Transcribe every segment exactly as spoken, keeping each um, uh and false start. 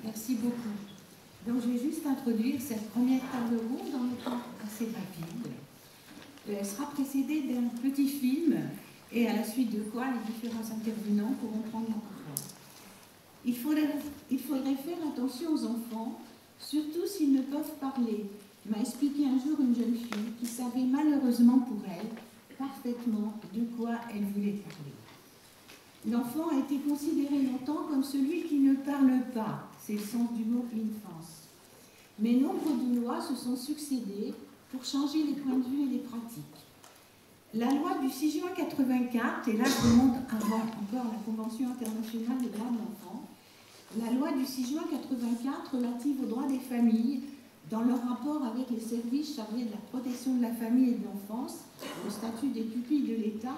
Merci beaucoup. Donc je vais juste introduire cette première table ronde en étant assez rapide. Elle sera précédée d'un petit film et à la suite de quoi les différents intervenants pourront prendre la parole. Il faudrait, il faudrait faire attention aux enfants, surtout s'ils ne peuvent parler, m'a expliqué un jour une jeune fille qui savait malheureusement pour elle parfaitement de quoi elle voulait parler. L'enfant a été considéré longtemps comme celui qui ne parle pas, c'est le sens du mot infance. Mais nombre de lois se sont succédées pour changer les points de vue et les pratiques. La loi du six juin quatre-vingt-quatre, et là je remonte avant encore la Convention internationale des droits de l'enfant, la loi du six juin quatre-vingt-quatre relative aux droits des familles, dans leur rapport avec les services chargés de la protection de la famille et de l'enfance, au statut des pupilles de l'État,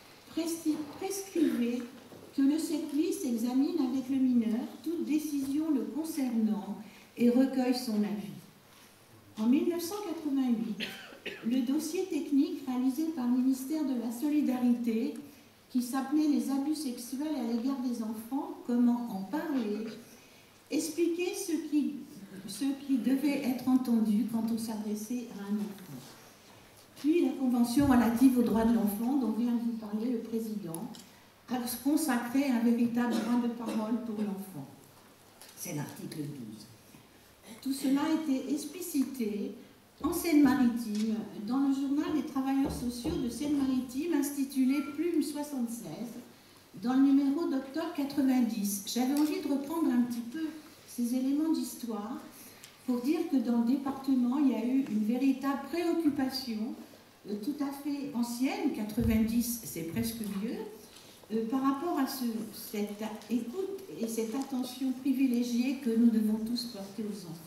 prescrivait que le service examine avec le mineur toute décision le concernant et recueille son avis. En mille neuf cent quatre-vingt-huit, le dossier technique réalisé par le ministère de la Solidarité, qui s'appelait « Les abus sexuels à l'égard des enfants, comment en parler », expliquait ce qui, ce qui devait être entendu quand on s'adressait à un enfant. Puis la Convention relative aux droits de l'enfant, dont vient de vous parler le président, a consacré un véritable droit de parole pour l'enfant. C'est l'article douze. Tout cela a été explicité en Seine-Maritime, dans le journal des travailleurs sociaux de Seine-Maritime, intitulé Plume soixante-seize, dans le numéro d'octobre quatre-vingt-dix. J'avais envie de reprendre un petit peu ces éléments d'histoire pour dire que dans le département, il y a eu une véritable préoccupation euh, tout à fait ancienne, quatre-vingt-dix, c'est presque vieux, euh, par rapport à ce, cette écoute et cette attention privilégiée que nous devons tous porter aux enfants.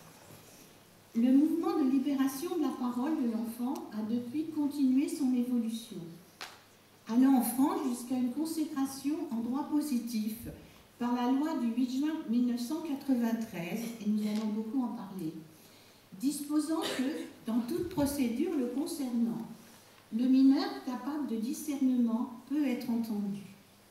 Le mouvement de libération de la parole de l'enfant a depuis continué son évolution, allant en France jusqu'à une consécration en droit positif par la loi du huit juin mille neuf cent quatre-vingt-treize, et nous allons beaucoup en parler, disposant que, dans toute procédure le concernant, le mineur capable de discernement peut être entendu.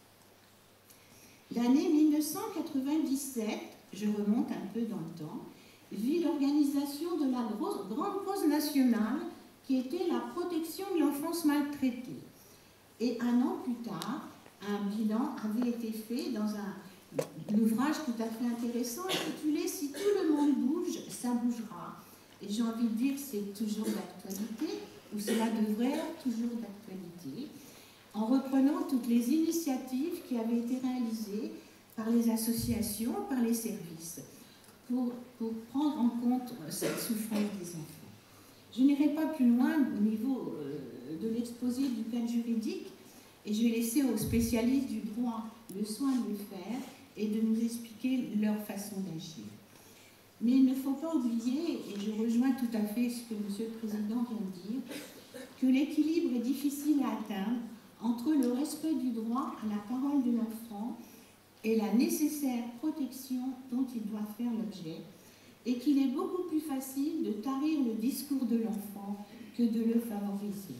L'année mille neuf cent quatre-vingt-dix-sept, je remonte un peu dans le temps, vit l'organisation de la grosse, grande cause nationale qui était la protection de l'enfance maltraitée. Et un an plus tard, un bilan avait été fait dans un, un ouvrage tout à fait intéressant intitulé « Si tout le monde bouge, ça bougera ». Et j'ai envie de dire c'est toujours d'actualité, ou cela devrait être toujours d'actualité, en reprenant toutes les initiatives qui avaient été réalisées par les associations, par les services, pour, pour prendre en compte cette souffrance des enfants. Je n'irai pas plus loin au niveau euh, de l'exposé du cadre juridique, et je vais laisser aux spécialistes du droit le soin de le faire et de nous expliquer leur façon d'agir. Mais il ne faut pas oublier, et je rejoins tout à fait ce que M. le Président vient de dire, que l'équilibre est difficile à atteindre entre le respect du droit à la parole de l'enfant et la nécessaire protection dont il doit faire l'objet, et qu'il est beaucoup plus facile de tarir le discours de l'enfant que de le favoriser.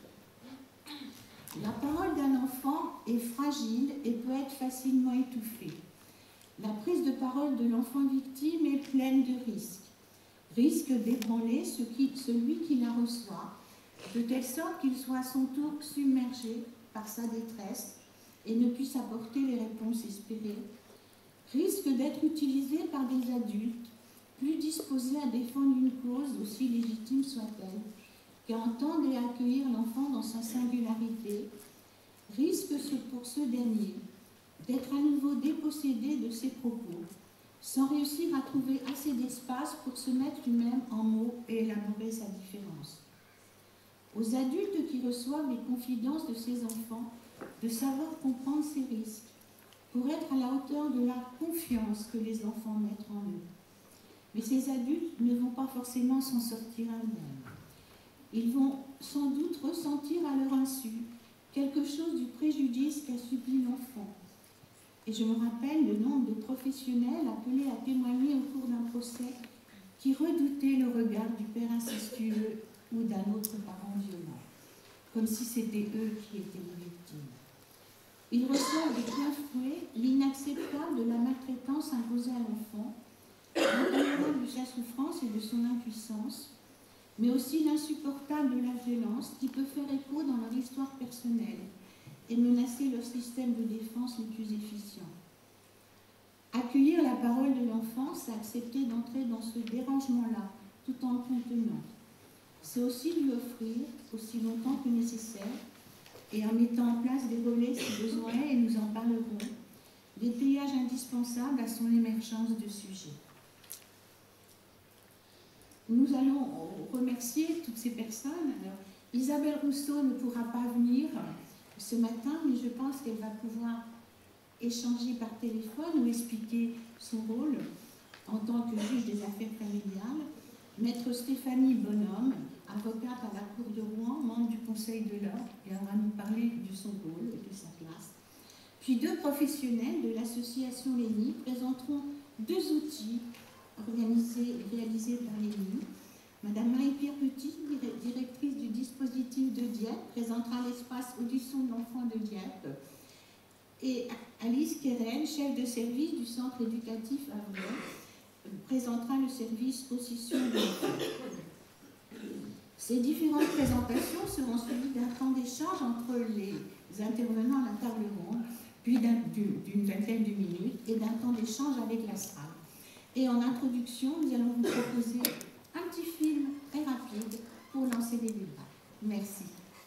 La parole d'un enfant est fragile et peut être facilement étouffée. La prise de parole de l'enfant victime est pleine de risques. Risque d'ébranler ce qui, celui qui la reçoit, de telle sorte qu'il soit à son tour submergé par sa détresse et ne puisse apporter les réponses espérées. Risque d'être utilisé par des adultes plus disposés à défendre une cause, aussi légitime soit-elle, qui entendent et accueillir l'enfant dans sa singularité. Risque pour ce dernier d'être à nouveau dépossédé de ses propos, sans réussir à trouver assez d'espace pour se mettre lui-même en mots et élaborer sa différence. Aux adultes qui reçoivent les confidences de ces enfants, de savoir comprendre ces risques, pour être à la hauteur de la confiance que les enfants mettent en eux. Mais ces adultes ne vont pas forcément s'en sortir eux-mêmes. Ils vont sans doute ressentir à leur insu quelque chose du préjudice qu'a subi l'enfant. Et je me rappelle le nombre de professionnels appelés à témoigner au cours d'un procès qui redoutaient le regard du père incestueux ou d'un autre parent violent, comme si c'était eux qui étaient les victimes. Il reçoit de plein fouet l'inacceptable de la maltraitance imposée à l'enfant, l'indéniable de sa souffrance et de son impuissance, mais aussi l'insupportable de la violence qui peut faire écho dans leur histoire personnelle et menacer leur système de défense le plus efficient. Accueillir la parole de l'enfant, c'est accepter d'entrer dans ce dérangement-là, tout en le contenant. C'est aussi lui offrir, aussi longtemps que nécessaire, et en mettant en place des relais si besoin, et nous en parlerons, des pillages indispensables à son émergence de sujet. Nous allons remercier toutes ces personnes. Alors, Isabelle Rousseau ne pourra pas venir ce matin, mais je pense qu'elle va pouvoir échanger par téléphone ou expliquer son rôle en tant que juge des affaires familiales. Maître Stéphanie Bonhomme, avocate à la Cour de Rouen, membre du Conseil de l'Ordre, et elle va nous parler de son rôle et de sa place. Puis deux professionnels de l'association Lénie présenteront deux outils organisés et réalisés par Lénie. Madame Marie-Pierre Petit, directrice du dispositif de Dieppe, présentera l'espace audition de l'enfant de Dieppe. Et Alice Keren, chef de service du centre éducatif Avray, présentera le service possession de l'enfant. Ces différentes présentations seront suivies d'un temps d'échange entre les intervenants à la table ronde, puis d'une vingtaine de minutes, et d'un temps d'échange avec la salle. Et en introduction, nous allons vous proposer un petit film très rapide pour lancer les débats. Merci.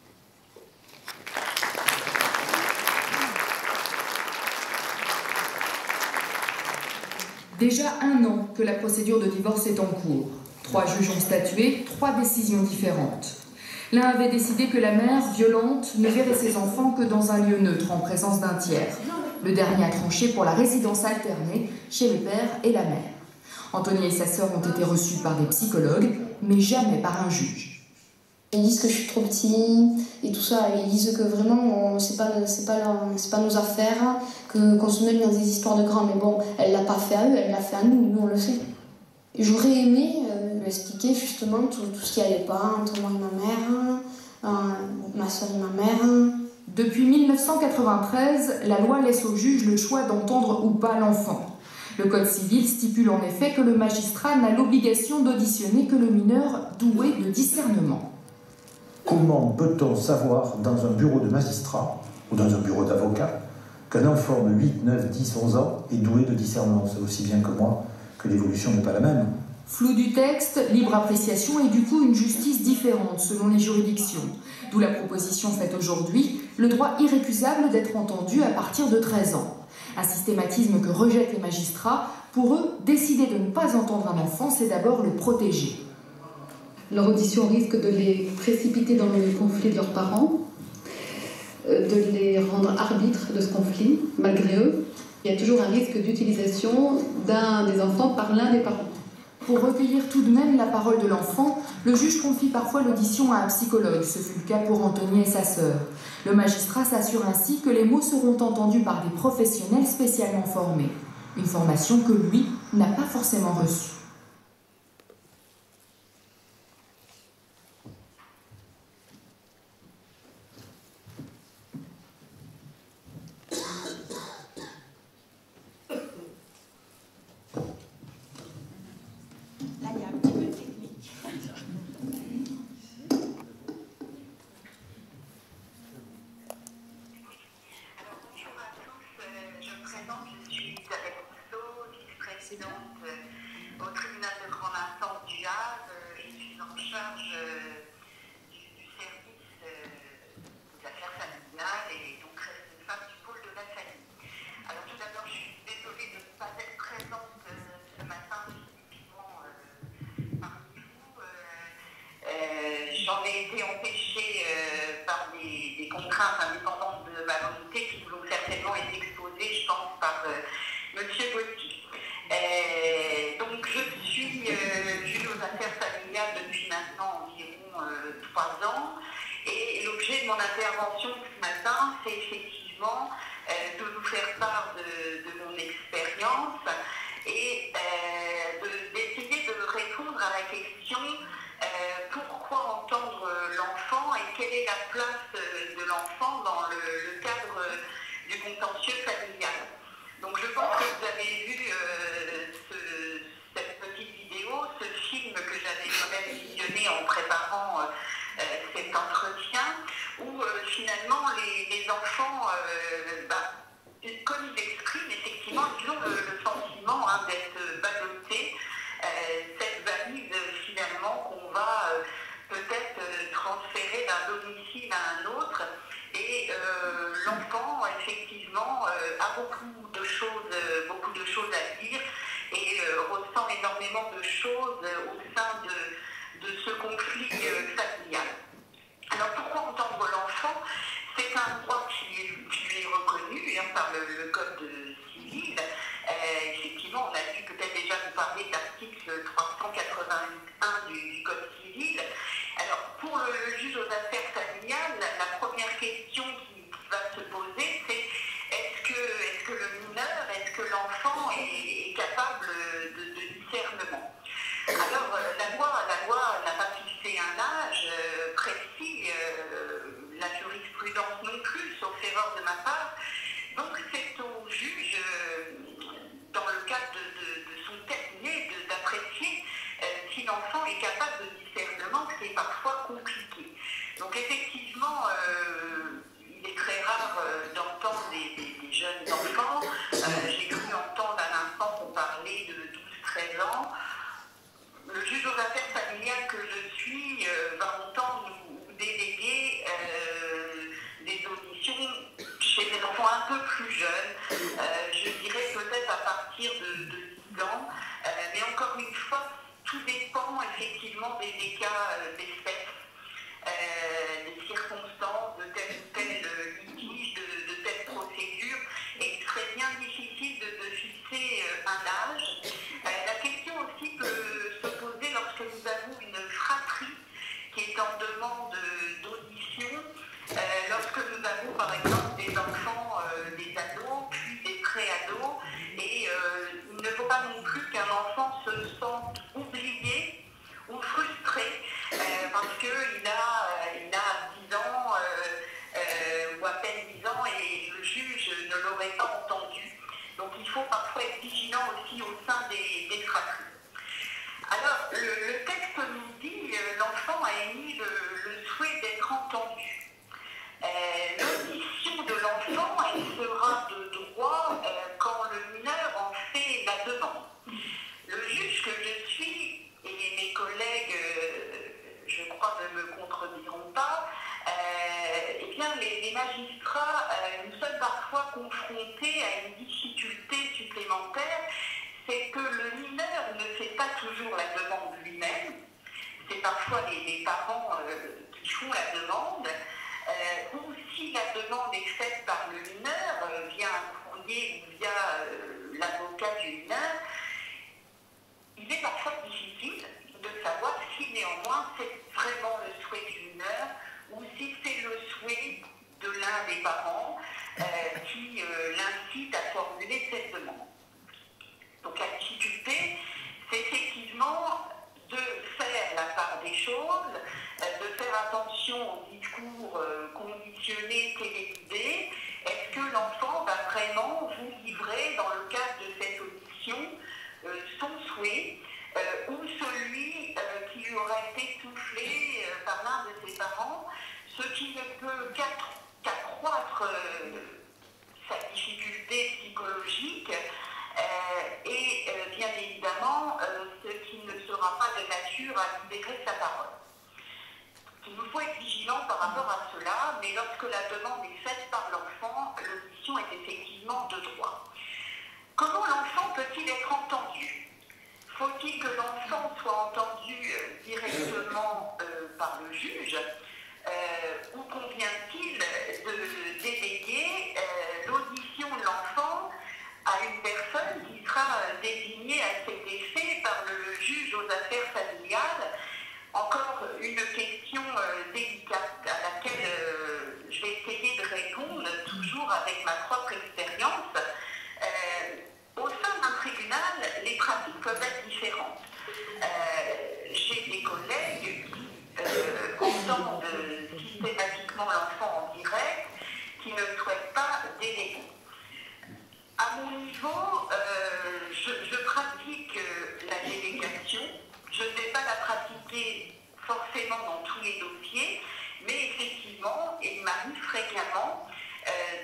Déjà un an que la procédure de divorce est en cours. Trois juges ont statué, trois décisions différentes. L'un avait décidé que la mère, violente, ne verrait ses enfants que dans un lieu neutre, en présence d'un tiers. Le dernier a tranché pour la résidence alternée, chez le père et la mère. Anthony et sa sœur ont été reçus par des psychologues, mais jamais par un juge. Ils disent que je suis trop petit et tout ça. Ils disent que vraiment, c'est pas, c'est pas, c'est pas nos affaires, que, qu'on se mêle dans des histoires de grands. Mais bon, elle l'a pas fait à eux, elle l'a fait à nous, nous on le sait. J'aurais aimé euh, lui expliquer justement tout, tout ce qui allait pas entre moi et ma mère, euh, ma soeur et ma mère. Depuis mille neuf cent quatre-vingt-treize, la loi laisse au juge le choix d'entendre ou pas l'enfant. Le Code civil stipule en effet que le magistrat n'a l'obligation d'auditionner que le mineur doué de discernement. Comment peut-on savoir dans un bureau de magistrat ou dans un bureau d'avocat qu'un enfant de huit, neuf, dix, onze ans est doué de discernement? C'est aussi bien que moi que l'évolution n'est pas la même. Flou du texte, libre appréciation et du coup une justice différente selon les juridictions. D'où la proposition faite aujourd'hui, le droit irrécusable d'être entendu à partir de treize ans. Un systématisme que rejettent les magistrats. Pour eux, décider de ne pas entendre un enfant, c'est d'abord le protéger. Leur audition risque de les précipiter dans le conflit de leurs parents, de les rendre arbitres de ce conflit, malgré eux. Il y a toujours un risque d'utilisation d'un des enfants par l'un des parents. Pour recueillir tout de même la parole de l'enfant, le juge confie parfois l'audition à un psychologue. Ce fut le cas pour Anthony et sa sœur. Le magistrat s'assure ainsi que les mots seront entendus par des professionnels spécialement formés. Une formation que lui n'a pas forcément reçue. Là, il y a un petit peu de technique. Alors, bonjour à tous. Je me présente, je suis Isabelle Rousseau, vice-présidente au tribunal de grande instance du Havre. Je suis en charge du, du service des affaires familiales et donc responsable du pôle de la famille. Alors, tout d'abord, je suis désolée de ne pas être présente ce matin physiquement parmi vous. Euh, J'en ai été empêchée euh, par des, des contraintes indépendantes de ma volonté qui vous ont certainement été exposées, je pense, par euh, M. Botti. Euh, donc je suis euh, juge aux affaires familiales depuis maintenant environ euh, trois ans et l'objet de mon intervention ce matin, c'est effectivement euh, de vous faire part de, de mon expérience et euh, d'essayer de, de répondre à la question euh, pourquoi entendre l'enfant et quelle est la place de l'enfant dans le, le cadre du contentieux familial. Donc je pense que vous avez vu euh, ce, cette petite vidéo, ce film que j'avais moi-même visionné en préparant euh, cet entretien, où euh, finalement les, les enfants, euh, bah, comme ils expriment, effectivement, ils ont le, le sentiment hein, d'être ballottés, euh, cette valise finalement qu'on va euh, peut-être euh, transférer d'un domicile à un autre. Et euh, l'enfant, effectivement, euh, a beaucoup de choses, euh, beaucoup de choses à dire et euh, ressent énormément de choses euh, au sein de, de ce conflit euh, familial. Alors pourquoi entendre l'enfant? C'est un droit qui est, qui est reconnu hein, par le, le Code civil. Euh, effectivement, on a dû peut-être déjà vous parler de l'article trois cent quatre-vingt-un du, du Code civil. Alors, pour le, le juge aux affaires familiales, la, la première question qui, qui va se poser, c'est est-ce que, est-ce que le mineur, est-ce que l'enfant est, est capable de, de discernement? Alors, euh, la loi, la loi n'a pas fixé un âge euh, précis, euh, la jurisprudence non plus, sauf erreur de ma part. Donc, c'est au juge, euh, dans le cadre de, de, de son cabinet, d'apprécier euh, si l'enfant est capable de discernement, c'est parfois compliqué. Donc, effectivement, euh, il est très rare euh, d'entendre des, des, des jeunes enfants. Euh, J'ai cru entendre à l'instant qu'on parlait de douze treize ans. Le juge aux affaires familiales que je suis euh, va entendre nous déléguer euh, des auditions chez des enfants un peu plus jeunes, euh, je dirais peut-être à partir de, de dix ans, euh, mais encore une fois, tout dépend effectivement des, des cas euh, d'espèces, euh, des circonstances, de tel ou tel euh, litige, de, de telle procédure, et il serait bien difficile de, de fixer euh, un âge. Euh, la question aussi peut se poser lorsque nous avons une fratrie qui est en demande d'audition, euh, lorsque nous avons par exemple des enfants, euh, des ados, puis des pré-ados, et euh, il ne faut pas non plus qu'un enfant se sente oublié ou frustré euh, parce qu'il a, euh, il a dix ans euh, euh, ou à peine dix ans et le juge ne l'aurait pas entendu. Donc il faut parfois être vigilant aussi au sein des, des fratries. Alors, le, le texte nous dit euh, l'enfant a émis le, le souhait d'être entendu. Euh, L'audition de l'enfant, elle sera de droit euh, quand le mineur en fait la demande. Le juge que je suis, et mes collègues, euh, je crois, ne me contrediront pas, euh, eh bien, les, les magistrats, euh, nous sommes parfois confrontés à une difficulté supplémentaire, c'est que le mineur ne fait pas toujours la demande lui-même, c'est parfois les, les parents euh, qui font la demande, euh, ou si la demande est faite par le mineur, euh, via un courrier ou via euh, l'avocat du mineur, il est parfois difficile de savoir si néanmoins c'est vraiment le souhait du mineur ou si c'est le souhait de l'un des parents euh, qui euh, l'incite à formuler cette demande. Donc la difficulté, c'est effectivement de faire la part des choses, de faire attention au discours euh, conditionné, télévisé. Est-ce que l'enfant va vraiment vous livrer, dans le cadre de cette audition, euh, son souhait euh, ou celui euh, qui lui aurait été soufflé euh, par l'un de ses parents, ce qui ne peut qu'accroître euh, sa difficulté psychologique. Euh, et euh, bien évidemment, euh, ce qui ne sera pas de nature à libérer sa parole. Il nous faut être vigilant par rapport à cela, mais lorsque la demande est faite par l'enfant, l'audition est effectivement de droit. Comment l'enfant peut-il être entendu? Faut-il que l'enfant soit entendu euh, directement euh, par le juge euh, ou convient-il de déléguer euh, l'audition de l'enfant à une personne qui sera désignée à cet effet par le juge aux affaires familiales? Encore une question euh, délicate à laquelle euh, je vais essayer de répondre, toujours avec ma propre expérience. Euh, au sein d'un tribunal, les pratiques peuvent être différentes. Euh, J'ai des collègues qui euh, entendent systématiquement l'enfant en direct, qui ne souhaitent pas déléguer.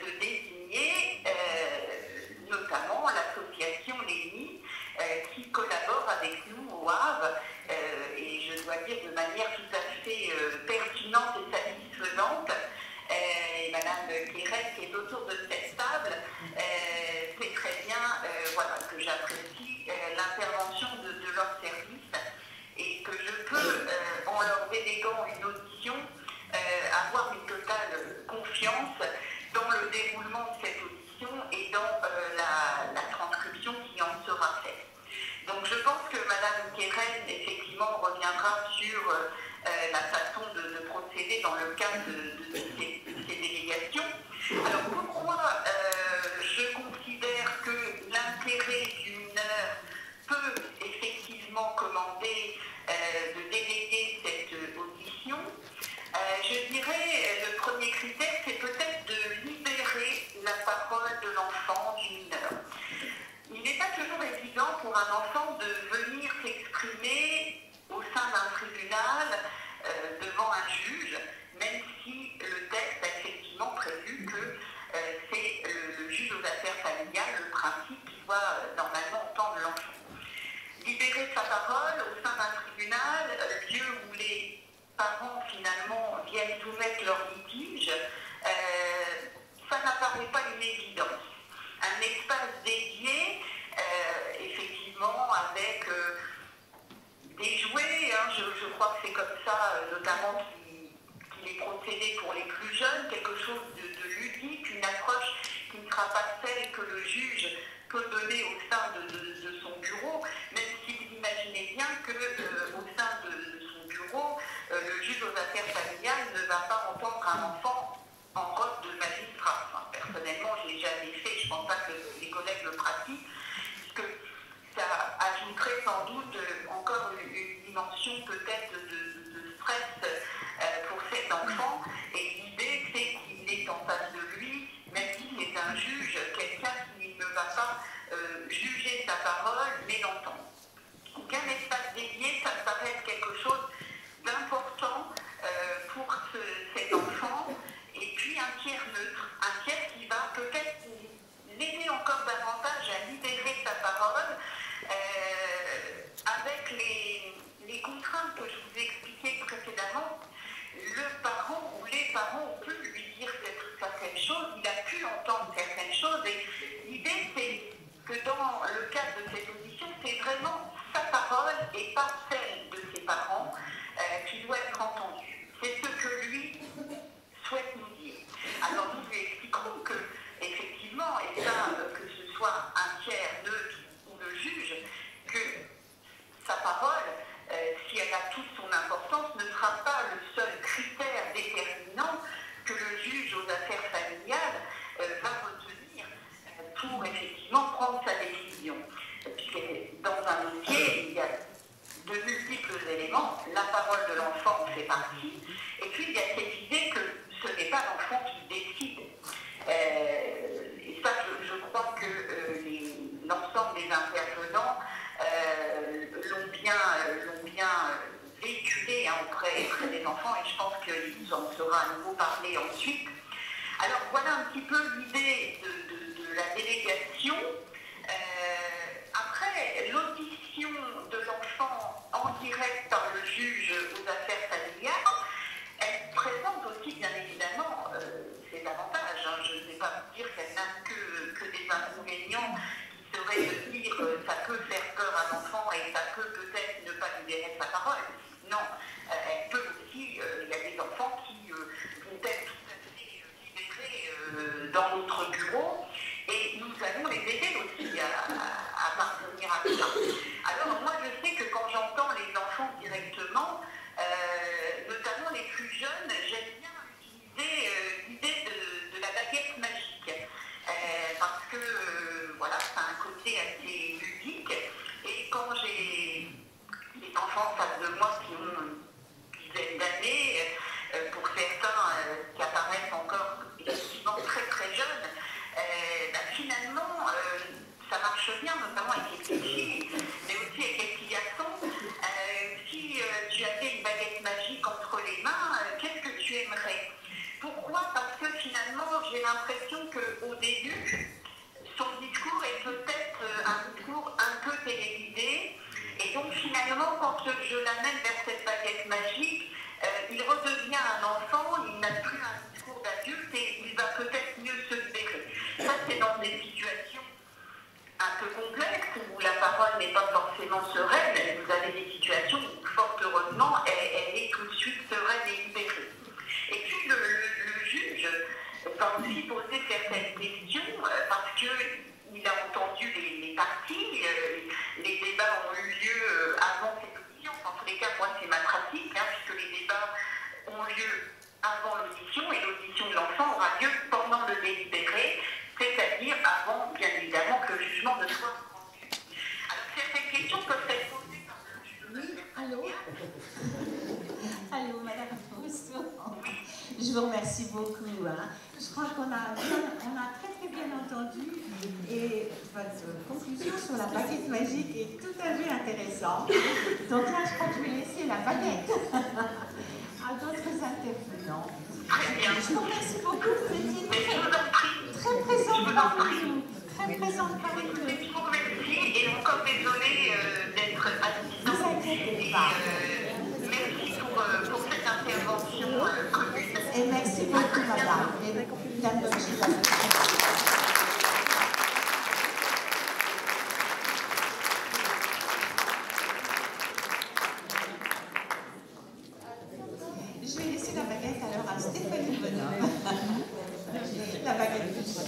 de désigner euh, notamment l'association Lénie, euh, qui collabore avec nous au Havre, euh, et je dois dire de manière tout à fait euh, pertinente et satisfaisante. Euh, et Madame Quérette, qui est autour de cette table, euh, sait très bien euh, voilà, que j'apprécie euh, l'intervention de, de leur service et que je peux, euh, en leur déléguant une audition, euh, avoir une totale confiance dans le déroulement de cette audition et dans euh, la, la transcription qui en sera faite. Donc je pense que Madame Quérette, effectivement, reviendra sur euh, la façon de, de procéder dans le cadre de, de, de, ces, de ces délégations. Alors pourquoi euh, je considère que l'intérêt du mineur peut effectivement commander euh, de déléguer cette audition, euh, je dirais le premier critère, c'est peut-être de libérer la parole de l'enfant, du mineur. Il n'est pas toujours évident pour un enfant de venir s'exprimer au sein d'un tribunal euh, devant un juge, même si le texte a effectivement prévu que euh, c'est le, le juge aux affaires familiales, le principe qui doit euh, normalement entendre l'enfant. Libérer sa parole au sein d'un tribunal, euh, lieu où les parents finalement viennent soumettre leur litige, euh, ça n'apparaît pas une évidence. Un espace dédié, euh, effectivement, avec euh, des jouets, hein, je, je crois que c'est comme ça, euh, notamment qu'il est procédé pour les plus jeunes, quelque chose de, de ludique, une approche qui ne sera pas celle que le juge peut donner au sein de, de, de son bureau, même si vous imaginez bien que euh, au sein de, de son bureau, euh, le juge aux affaires familiales ne va pas entendre un enfant en robe de magistrat. Enfin, personnellement, je ne l'ai jamais fait, je ne pense pas que les collègues le pratiquent, puisque ça ajouterait sans doute encore une, une dimension peut-être de, de, de stress euh, pour cet enfant. Et l'idée, c'est qu'il est en face de lui, même s'il est un juge, quelqu'un qui ne va pas euh, juger sa parole, mais l'entendre. Donc un espace dédié, ça me paraît être quelque chose d'important euh, pour ce, cet enfant. Et puis un tiers neutre, un tiers qui va peut-être l'aider encore davantage à libérer sa parole euh, avec les, les contraintes que je vous ai expliquées précédemment. Le parent ou les parents ont pu lui dire certaines choses, il a pu entendre certaines choses et l'idée c'est que dans le cadre de cette audition, c'est vraiment sa parole et pas celle de ses parents euh, qui doit être entendue. C'est ce que lui souhaite nous dire. Alors nous lui expliquerons que, effectivement, et ça, que ce soit un tiers neutre ou le juge, que sa parole, euh, si elle a toute son importance, ne sera pas le seul critère déterminant que le juge aux affaires familiales euh, va retenir euh, pour effectivement prendre sa décision. Puisque dans un dossier, il y a de multiples éléments, la parole de l'enfant en fait partie, et puis il y a cette idée que ce n'est pas l'enfant qui décide. Euh, et ça, je, je crois que euh, les, l'ensemble des intervenants euh, l'ont bien, euh, l'ont bien euh, véhiculé hein, auprès, auprès des enfants, et je pense qu'il en sera à nouveau parlé ensuite. Alors voilà un petit peu l'idée de, de, de la délégation. Euh, après, l'audition de l'enfant en direct par le juge aux affaires familiales, elle présente aussi bien évidemment euh, ses avantages. Hein. Je ne vais pas vous dire qu'elle n'a que, que des inconvénients qui seraient de dire euh, ça peut faire peur à l'enfant et ça peut peut-être ne pas libérer sa parole. Non, euh, elle peut aussi, euh, il y a des enfants qui euh, vont être tout à fait libérés euh, dans notre bureau et nous allons les aider aussi à, à, à parvenir à ça. Alors moi je sais que quand j'entends les enfants directement, euh, notamment les plus jeunes, j'aime bien utiliser euh, l'idée de, de la baguette magique euh, parce que euh, voilà, ça a un côté assez ludique et quand j'ai des enfants en face de moi qui ont une dizaine d'années, euh, pour certains euh, qui apparaissent encore effectivement très très jeunes, euh, bah, finalement euh, ça marche bien, notamment avec les petites filles, mais l'impression qu'au début, son discours est peut-être un discours un peu télévisé. Et donc finalement, quand je l'amène vers cette baguette magique, euh, il redevient un enfant, il n'a plus un discours d'adulte et il va peut-être mieux se libérer. Ça, c'est dans des situations un peu complexes où la parole n'est pas forcément sereine. Vous avez des situations où, fort heureusement, elle, elle est tout de suite sereine et libérée. Et puis le, le, le juge va aussi poser certaines questions euh, parce qu'il a entendu les, les parties, euh, les débats ont eu lieu euh, avant cette audition. En tous les cas, moi, c'est ma pratique, hein, puisque les débats ont lieu avant l'audition et l'audition de l'enfant aura lieu pendant le délibéré, c'est-à-dire avant, bien évidemment, que le jugement ne soit rendu. Alors, certaines questions peuvent être posées par le juge. Oui, allô Allô, Madame Rousseau. Je vous remercie beaucoup. Hein. Je crois qu'on a, on a très très bien entendu et votre conclusion sur la baguette magique est tout à fait intéressante. Donc là, je crois que je vais laisser la baguette à d'autres intervenants. Je vous remercie beaucoup. Vous étiez très, très présente parmi nous. Très présente parmi nous. Je vous remercie et encore désolée euh, d'être assistante. Ne vous inquiétez pas. Et, euh, merci pour, euh, pour cette intervention euh, commune. Et merci beaucoup, madame. Et madame Bonne Je vais laisser la baguette alors à Stéphanie Bonhomme. La baguette du choix.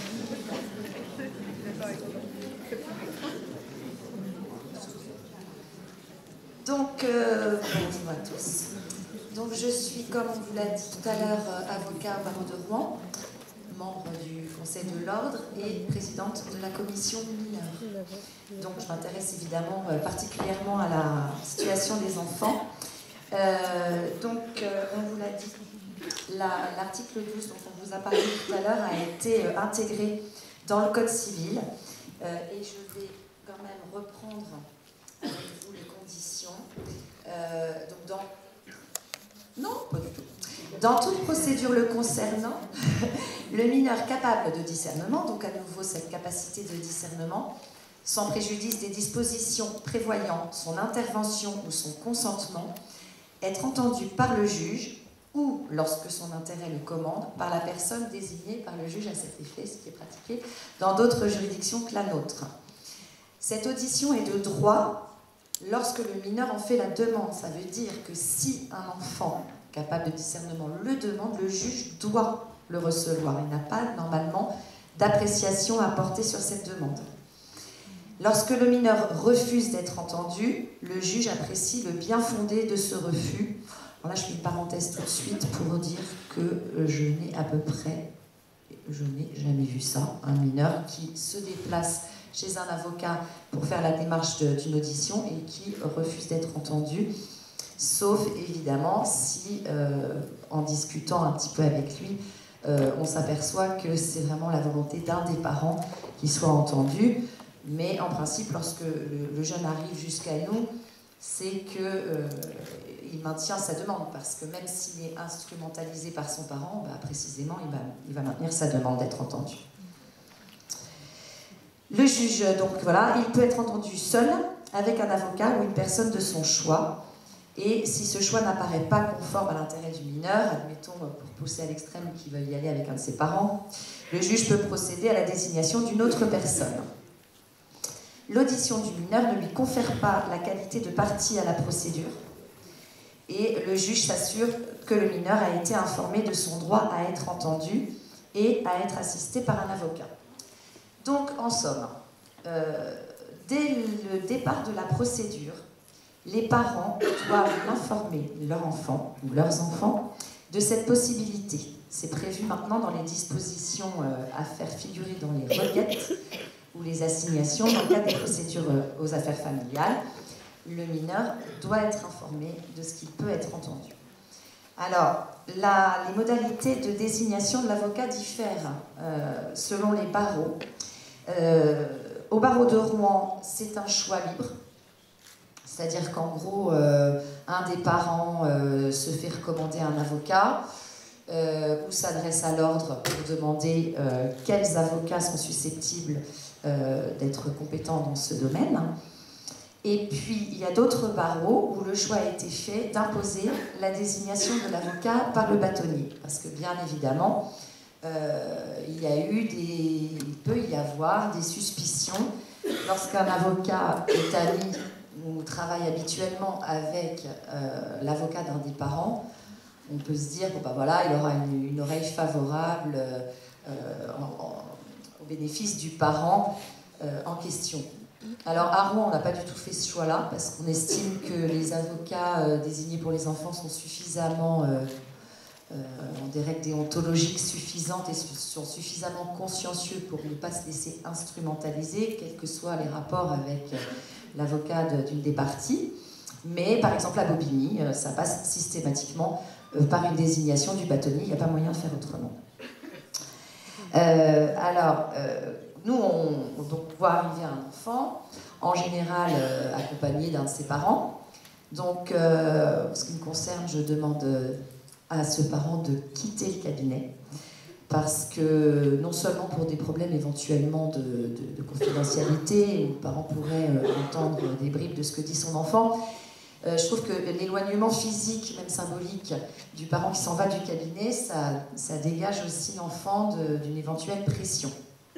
Donc, euh, bonjour à tous. Donc, je suis, comme on vous l'a dit tout à l'heure, avocat au barreau de Rouen, membre du Conseil de l'Ordre et présidente de la commission mineure. Donc, je m'intéresse évidemment euh, particulièrement à la situation des enfants. Euh, donc, euh, on vous l'a dit, l'article douze dont on vous a parlé tout à l'heure a été euh, intégré dans le Code civil. Euh, et je vais quand même reprendre avec vous les conditions. Euh, donc, dans Non, pas du tout. Dans toute procédure le concernant, le mineur capable de discernement, donc à nouveau cette capacité de discernement, sans préjudice des dispositions prévoyant son intervention ou son consentement, être entendu par le juge ou, lorsque son intérêt le commande, par la personne désignée par le juge à cet effet, ce qui est pratiqué dans d'autres juridictions que la nôtre. Cette audition est de droit lorsque le mineur en fait la demande. Ça veut dire que si un enfant capable de discernement le demande, le juge doit le recevoir. Il n'a pas normalement d'appréciation à porter sur cette demande. Lorsque le mineur refuse d'être entendu, le juge apprécie le bien fondé de ce refus. Alors là, je fais une parenthèse tout de suite pour dire que je n'ai à peu près, je n'ai jamais vu ça, un mineur qui se déplace chez un avocat pour faire la démarche d'une audition et qui refuse d'être entendu, sauf évidemment si, euh, en discutant un petit peu avec lui, euh, on s'aperçoit que c'est vraiment la volonté d'un des parents qui soit entendu. Mais en principe, lorsque le, le jeune arrive jusqu'à nous, c'est qu'il euh, maintient sa demande, parce que même s'il est instrumentalisé par son parent, bah, précisément, il va, il va maintenir sa demande d'être entendu. Le juge, donc voilà, il peut être entendu seul, avec un avocat ou une personne de son choix. Et si ce choix n'apparaît pas conforme à l'intérêt du mineur, admettons pour pousser à l'extrême qu'il veuille y aller avec un de ses parents, le juge peut procéder à la désignation d'une autre personne. L'audition du mineur ne lui confère pas la qualité de partie à la procédure et le juge s'assure que le mineur a été informé de son droit à être entendu et à être assisté par un avocat. Donc, en somme, euh, dès le départ de la procédure, les parents doivent informer leur enfant ou leurs enfants de cette possibilité. C'est prévu maintenant dans les dispositions euh, à faire figurer dans les requêtes ou les assignations dans le cadre des procédures aux affaires familiales. Le mineur doit être informé de ce qu'il peut être entendu. Alors, la, les modalités de désignation de l'avocat diffèrent euh, selon les barreaux. Euh, au barreau de Rouen, c'est un choix libre, c'est-à-dire qu'en gros, euh, un des parents euh, se fait recommander un avocat, euh, ou s'adresse à l'ordre pour demander euh, quels avocats sont susceptibles euh, d'être compétents dans ce domaine. Et puis, il y a d'autres barreaux où le choix a été fait d'imposer la désignation de l'avocat par le bâtonnier. Parce que, bien évidemment, euh, il y a eu des... il peut y avoir des suspicions lorsqu'un avocat est ami ou travaille habituellement avec euh, l'avocat d'un des parents. On peut se dire, bon, ben voilà, il aura une, une oreille favorable euh, en, en, au bénéfice du parent euh, en question. Alors à Rouen, on n'a pas du tout fait ce choix-là, parce qu'on estime que les avocats euh, désignés pour les enfants sont suffisamment, euh, euh, ont des règles déontologiques suffisantes et su sont suffisamment consciencieux pour ne pas se laisser instrumentaliser, quels que soient les rapports avec euh, l'avocat d'une des parties. Mais par exemple à Bobigny, euh, ça passe systématiquement euh, par une désignation du bâtonnier, il n'y a pas moyen de faire autrement. Euh, alors... Euh, Nous, on, donc, on voit arriver un enfant, en général euh, accompagné d'un de ses parents. Donc, euh, en ce qui me concerne, je demande à ce parent de quitter le cabinet, parce que non seulement pour des problèmes éventuellement de, de, de confidentialité, où le parent pourrait euh, entendre des bribes de ce que dit son enfant, euh, je trouve que l'éloignement physique, même symbolique, du parent qui s'en va du cabinet, ça, ça dégage aussi l'enfant d'une éventuelle pression.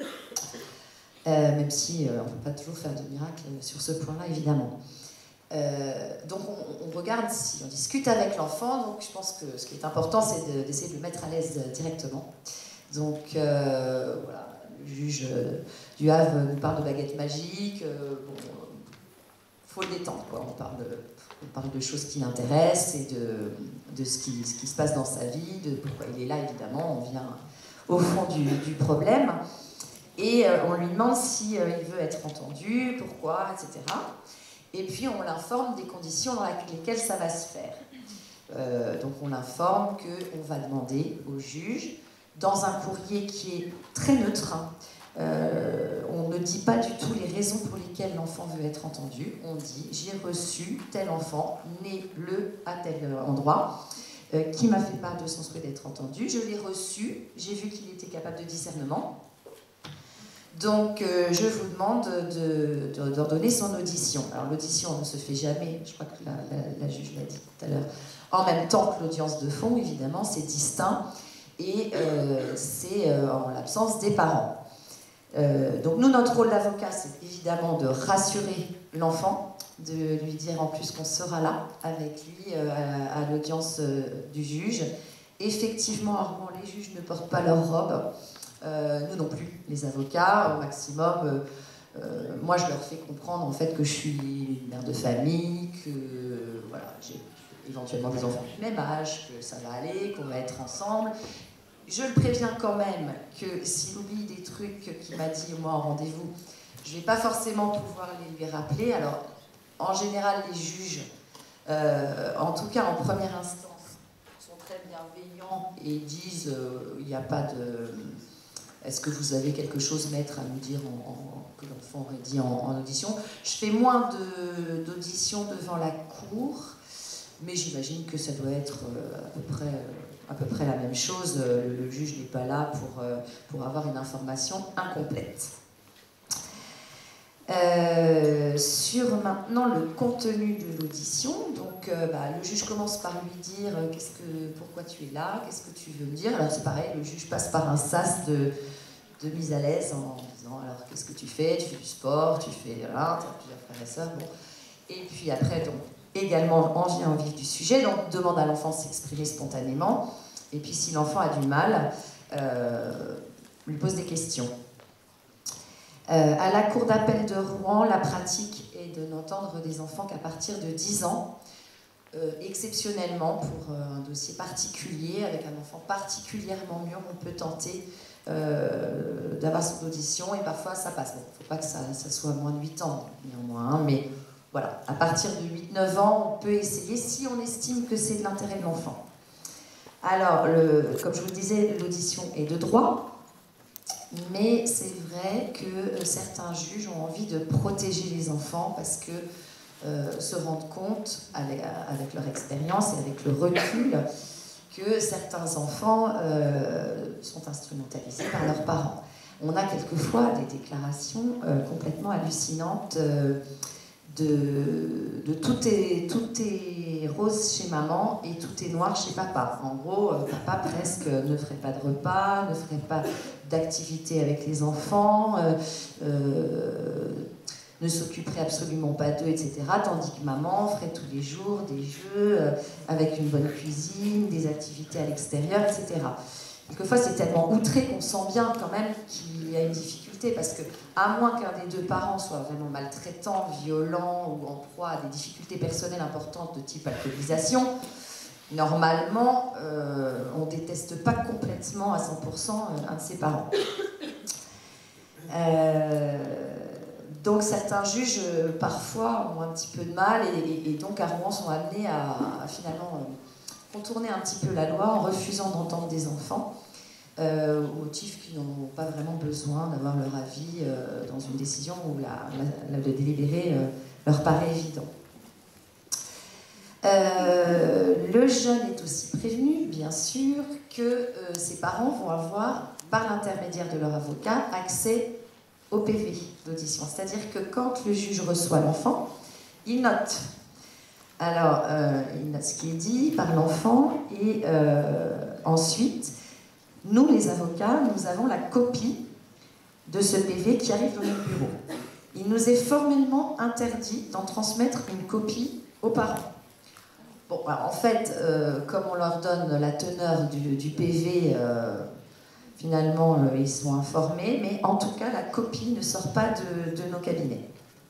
Euh, même si euh, on ne peut pas toujours faire de miracle sur ce point-là, évidemment. Euh, donc on, on regarde, si on discute avec l'enfant, donc je pense que ce qui est important, c'est d'essayer de, de le mettre à l'aise directement. Donc euh, voilà, le juge euh, du Havre nous parle de baguette magique, euh, bon, faut le détendre, quoi. On parle de, on parle de choses qui l'intéressent et de, de ce, qui, ce qui se passe dans sa vie, de pourquoi il est là, évidemment, on vient au fond du, du problème. Et euh, on lui demande si euh, il veut être entendu, pourquoi, et cetera. Et puis on l'informe des conditions dans lesquelles ça va se faire. Euh, donc on l'informe qu'on va demander au juge, dans un courrier qui est très neutre, hein, euh, on ne dit pas du tout les raisons pour lesquelles l'enfant veut être entendu. On dit « j'ai reçu tel enfant, né le à tel endroit, euh, qui m'a fait part de son souhait d'être entendu. Je l'ai reçu, j'ai vu qu'il était capable de discernement. Donc, euh, je vous demande de, de, d'ordonner son audition. » Alors, l'audition ne se fait jamais, je crois que la, la, la juge l'a dit tout à l'heure, en même temps que l'audience de fond, évidemment, c'est distinct, et euh, c'est euh, en l'absence des parents. Euh, donc, nous, notre rôle d'avocat, c'est évidemment de rassurer l'enfant, de lui dire en plus qu'on sera là avec lui euh, à, à l'audience euh, du juge. Effectivement, à Rouen, les juges ne portent pas leur robe. Euh, nous non plus, les avocats, au maximum, euh, euh, moi je leur fais comprendre en fait que je suis une mère de famille, que euh, voilà, j'ai éventuellement des enfants du même âge, que ça va aller, qu'on va être ensemble. Je le préviens quand même que s'il oublie des trucs qu'il m'a dit moi en rendez-vous, je ne vais pas forcément pouvoir les lui rappeler. Alors, en général, les juges, euh, en tout cas en première instance, sont très bienveillants et disent euh, il n'y a pas de... Est-ce que vous avez quelque chose, maître, à nous dire en, en, que l'enfant aurait dit en, en audition? Je fais moins d'auditions de, devant la cour, mais j'imagine que ça doit être euh, à, peu près, euh, à peu près la même chose. Le, le juge n'est pas là pour, euh, pour avoir une information incomplète. Euh, sur maintenant le contenu de l'audition, donc euh, bah, le juge commence par lui dire euh, qu'est-ce que, pourquoi tu es là, qu'est-ce que tu veux me dire. Alors c'est pareil, le juge passe par un sas de, de mise à l'aise en disant alors qu'est-ce que tu fais, tu fais du sport, tu fais là, tu as plusieurs frères et sœurs, bon. Et puis après donc également on vient au vif du sujet, donc demande à l'enfant de s'exprimer spontanément, et puis si l'enfant a du mal, euh, lui pose des questions. Euh, à la cour d'appel de Rouen, la pratique est de n'entendre des enfants qu'à partir de dix ans, euh, exceptionnellement pour euh, un dossier particulier, avec un enfant particulièrement mûr, on peut tenter euh, d'avoir son audition et parfois ça passe. Bon, il ne faut pas que ça, ça soit moins de huit ans, néanmoins, hein, mais voilà, à partir de huit neuf ans, on peut essayer si on estime que c'est de l'intérêt de l'enfant. Alors, le, comme je vous le disais, l'audition est de droit. Mais c'est vrai que certains juges ont envie de protéger les enfants parce que euh, se rendent compte, avec, avec leur expérience et avec le recul, que certains enfants euh, sont instrumentalisés par leurs parents. On a quelquefois des déclarations euh, complètement hallucinantes euh, de, de tout, est, tout est rose chez maman et tout est noir chez papa. En gros, euh, papa presque ne ferait pas de repas, ne ferait pas d'activité avec les enfants, euh, euh, ne s'occuperait absolument pas d'eux, et cetera. Tandis que maman ferait tous les jours des jeux euh, avec une bonne cuisine, des activités à l'extérieur, et cetera. Quelquefois, c'est tellement outré qu'on sent bien quand même qu'il y a une difficulté, parce que, à moins qu'un des deux parents soit vraiment maltraitant, violent ou en proie à des difficultés personnelles importantes de type alcoolisation, normalement, euh, on ne déteste pas complètement à cent pour cent un de ses parents. Euh, donc certains juges, euh, parfois, ont un petit peu de mal et, et, et donc à Rouen sont amenés à, à finalement euh, contourner un petit peu la loi en refusant d'entendre des enfants euh, au motif qu'ils n'en ont pas vraiment besoin d'avoir leur avis euh, dans une décision où la, la, la, le délibéré euh, leur paraît évident. Euh, le jeune est aussi prévenu, bien sûr, que euh, ses parents vont avoir, par l'intermédiaire de leur avocat, accès au P V d'audition. C'est-à-dire que quand le juge reçoit l'enfant, il note. Alors, euh, il note ce qui est dit par l'enfant et euh, ensuite, nous, les avocats, nous avons la copie de ce P V qui arrive dans notre bureau. Il nous est formellement interdit d'en transmettre une copie aux parents. Bon, alors, en fait, euh, comme on leur donne la teneur du, du P V, euh, finalement, euh, ils sont informés, mais en tout cas, la copie ne sort pas de, de nos cabinets.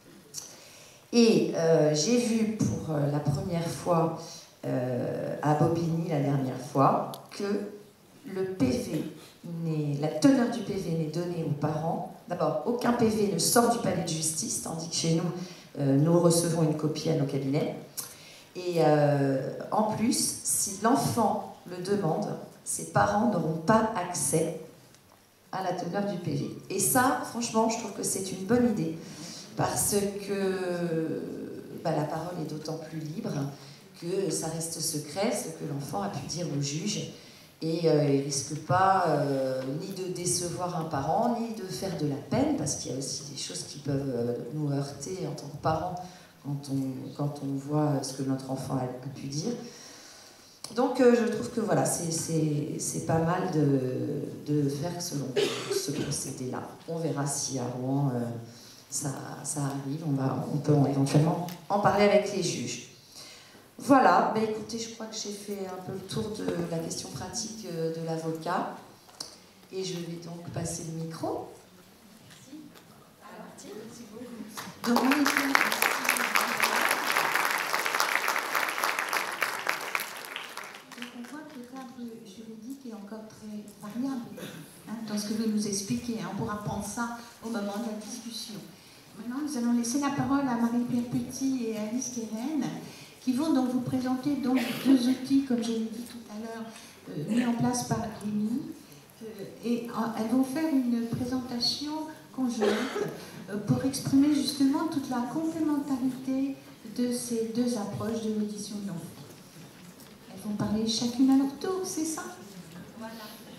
Et euh, j'ai vu pour euh, la première fois euh, à Bobigny, la dernière fois, que le P V, la teneur du P V n'est donnée aux parents. D'abord, aucun P V ne sort du palais de justice, tandis que chez nous, euh, nous recevons une copie à nos cabinets. Et euh, en plus, si l'enfant le demande, ses parents n'auront pas accès à la teneur du P V. Et ça, franchement, je trouve que c'est une bonne idée, parce que bah, la parole est d'autant plus libre que ça reste secret, ce que l'enfant a pu dire au juge, et euh, il ne risque pas euh, ni de décevoir un parent, ni de faire de la peine, parce qu'il y a aussi des choses qui peuvent euh, nous heurter en tant que parents, Quand on, quand on voit ce que notre enfant a, a pu dire. Donc euh, je trouve que voilà, c'est pas mal de, de faire selon ce procédé-là. On verra si à Rouen euh, ça, ça arrive, on, va, on peut éventuellement en parler avec les juges. Voilà, ben écoutez, je crois que j'ai fait un peu le tour de la question pratique de l'avocat. Et je vais donc passer le micro. Merci. Alors, merci beaucoup. Donc, on est... juridique est encore très variable hein, dans ce que vous nous expliquez. Hein. On pourra prendre ça au moment de la discussion. Maintenant, nous allons laisser la parole à Marie-Pierre Petit et Alice Keren, qui vont donc vous présenter donc deux outils, comme je l'ai dit tout à l'heure, euh, mis en place par Rémi. Euh, et euh, elles vont faire une présentation conjointe euh, pour exprimer justement toute la complémentarité de ces deux approches de l'audition de l'enfant. Elles vont parler chacune à leur tour, c'est ça? Voilà.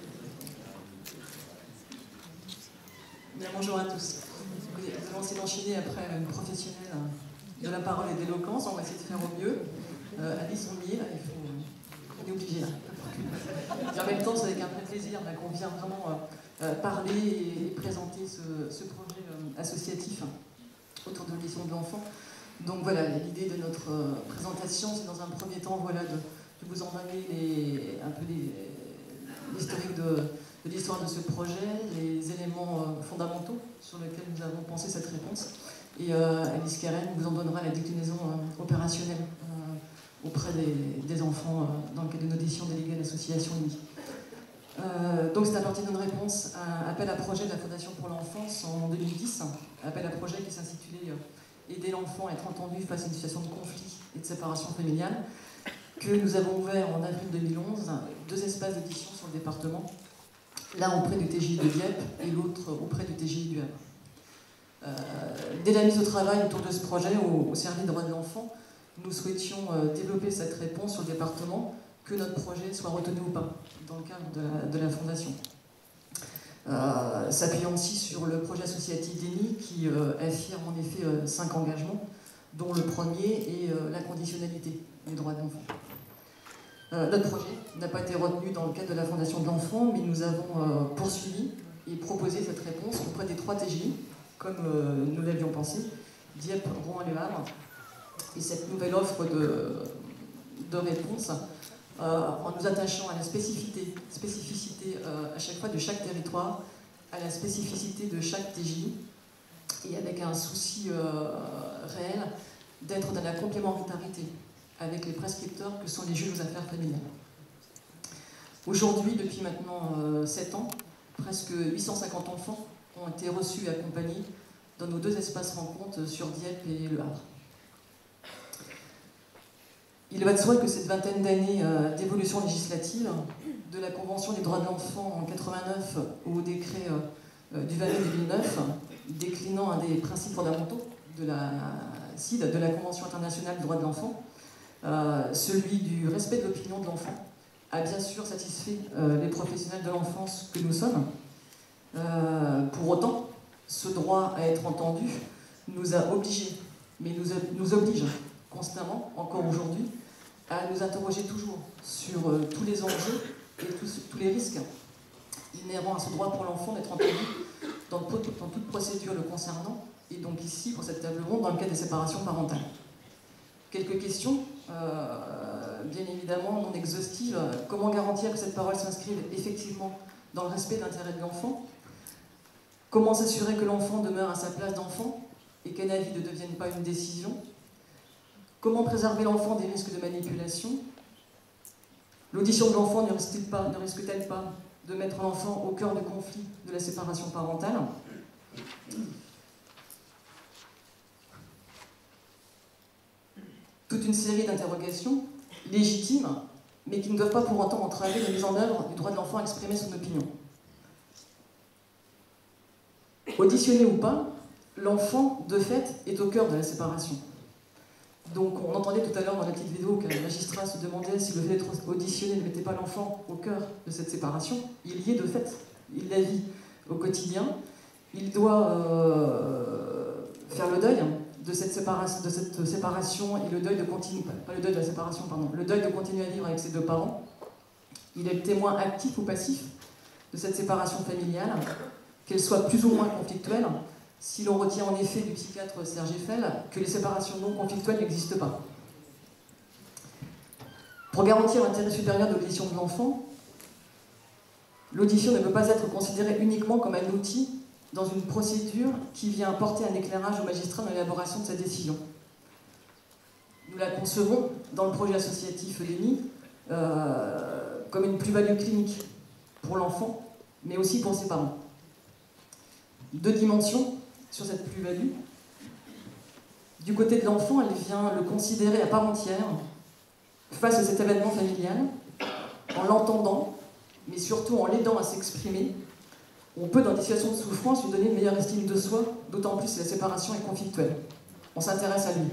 Bien, bonjour à tous. Nous allons essayer d'enchaîner après une professionnelle de la parole et de l'éloquence. On va essayer de faire au mieux. Euh, Alice, on y est, là, il faut... on est obligé. Là. Et en même temps, c'est avec un vrai plaisir qu'on vient vraiment euh, parler et, et présenter ce, ce projet euh, associatif autour de l'audition de l'enfant. Donc voilà, l'idée de notre euh, présentation, c'est dans un premier temps voilà, de, de vous envoyer les, un peu l'historique de, de l'histoire de ce projet, les éléments euh, fondamentaux sur lesquels nous avons pensé cette réponse. Et euh, Alice Keren vous en donnera la déclinaison euh, opérationnelle euh, auprès des, des enfants euh, dans le cadre d'une audition déléguée à l'association U N I. Euh, donc c'est à partir d'une réponse à un appel à projet de la Fondation pour l'enfance en deux mille dix, appel à projet qui s'intitulait euh, Aider l'enfant à être entendu face à une situation de conflit et de séparation familiale, que nous avons ouvert en avril deux mille onze, deux espaces d'audition sur le département, l'un auprès du T J I de Dieppe et l'autre auprès du T J I du Havre. Euh, dès la mise au travail autour de ce projet au, au service des droits de l'enfant, nous souhaitions euh, développer cette réponse sur le département que notre projet soit retenu ou pas dans le cadre de la, de la Fondation. Euh, S'appuyant aussi sur le projet associatif d'E N I qui euh, affirme en effet euh, cinq engagements, dont le premier est euh, la conditionnalité des droits de l'enfant. Euh, notre projet n'a pas été retenu dans le cadre de la Fondation de l'enfant, mais nous avons euh, poursuivi et proposé cette réponse auprès des trois T G I, comme euh, nous l'avions pensé, Dieppe, Rouen et Le Havre. Et cette nouvelle offre de, de réponse, euh, en nous attachant à la spécificité, spécificité euh, à chaque fois de chaque territoire, à la spécificité de chaque T J I, et avec un souci euh, réel d'être dans la complémentarité avec les prescripteurs que sont les juges aux affaires familiales. Aujourd'hui, depuis maintenant euh, sept ans, presque huit cent cinquante enfants ont été reçus et accompagnés dans nos deux espaces rencontres sur Dieppe et Le Havre. Il va de soi que cette vingtaine d'années euh, d'évolution législative, de la Convention des droits de l'enfant en quatre-vingt-neuf au décret euh, du vingt mai deux mille neuf, déclinant un des principes fondamentaux de la C I D, de la Convention internationale des droits de l'enfant, euh, celui du respect de l'opinion de l'enfant, a bien sûr satisfait euh, les professionnels de l'enfance que nous sommes. Euh, pour autant, ce droit à être entendu nous a obligés, mais nous, nous oblige constamment, encore aujourd'hui, à nous interroger toujours sur euh, tous les enjeux et tous, tous les risques inhérents à ce droit pour l'enfant d'être entendu dans, dans toute procédure le concernant, et donc ici, pour cette table ronde, dans le cadre des séparations parentales. Quelques questions, euh, bien évidemment non exhaustives. Comment garantir que cette parole s'inscrive effectivement dans le respect de l'intérêt de l'enfant? Comment s'assurer que l'enfant demeure à sa place d'enfant et qu'un avis ne devienne pas une décision? Comment préserver l'enfant des risques de manipulation? L'audition de l'enfant ne risque-t-elle pas, ne risque-t-elle pas de mettre l'enfant au cœur du conflit de la séparation parentale? Toute une série d'interrogations légitimes, mais qui ne doivent pas pour autant entraver la mise en œuvre du droit de l'enfant à exprimer son opinion. Auditionné ou pas, l'enfant, de fait, est au cœur de la séparation. Donc on entendait tout à l'heure dans la petite vidéo qu'un magistrat se demandait si le fait d'être auditionné ne mettait pas l'enfant au cœur de cette séparation. Il y est de fait, il la vit au quotidien. Il doit euh, faire le deuil de cette, séparation, de cette séparation et le deuil de continuer, pas le deuil de la séparation, pardon, le deuil de continuer à vivre avec ses deux parents. Il est le témoin actif ou passif de cette séparation familiale, qu'elle soit plus ou moins conflictuelle, si l'on retient en effet du psychiatre Serge Eiffel que les séparations non conflictuelles n'existent pas. Pour garantir l'intérêt supérieur de l'audition de l'enfant, l'audition ne peut pas être considérée uniquement comme un outil dans une procédure qui vient apporter un éclairage au magistrat dans l'élaboration de sa décision. Nous la concevons dans le projet associatif d'E N I euh, comme une plus-value clinique pour l'enfant, mais aussi pour ses parents. Deux dimensions sur cette plus-value. Du côté de l'enfant, elle vient le considérer à part entière face à cet événement familial, en l'entendant, mais surtout en l'aidant à s'exprimer. On peut, dans des situations de souffrance, lui donner une meilleure estime de soi, d'autant plus si la séparation est conflictuelle. On s'intéresse à lui.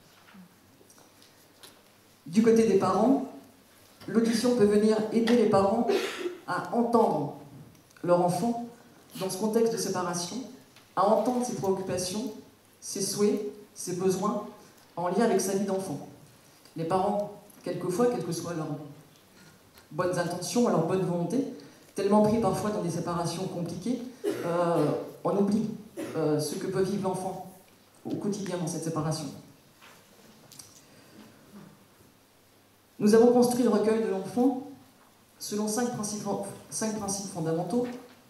Du côté des parents, l'audition peut venir aider les parents à entendre leur enfant dans ce contexte de séparation, à entendre ses préoccupations, ses souhaits, ses besoins, en lien avec sa vie d'enfant. Les parents, quelquefois, quelles que soient leurs bonnes intentions, leur bonne volonté, tellement pris parfois dans des séparations compliquées, euh, on oublie euh, ce que peut vivre l'enfant au quotidien dans cette séparation. Nous avons construit le recueil de l'enfant selon cinq principes, cinq principes fondamentaux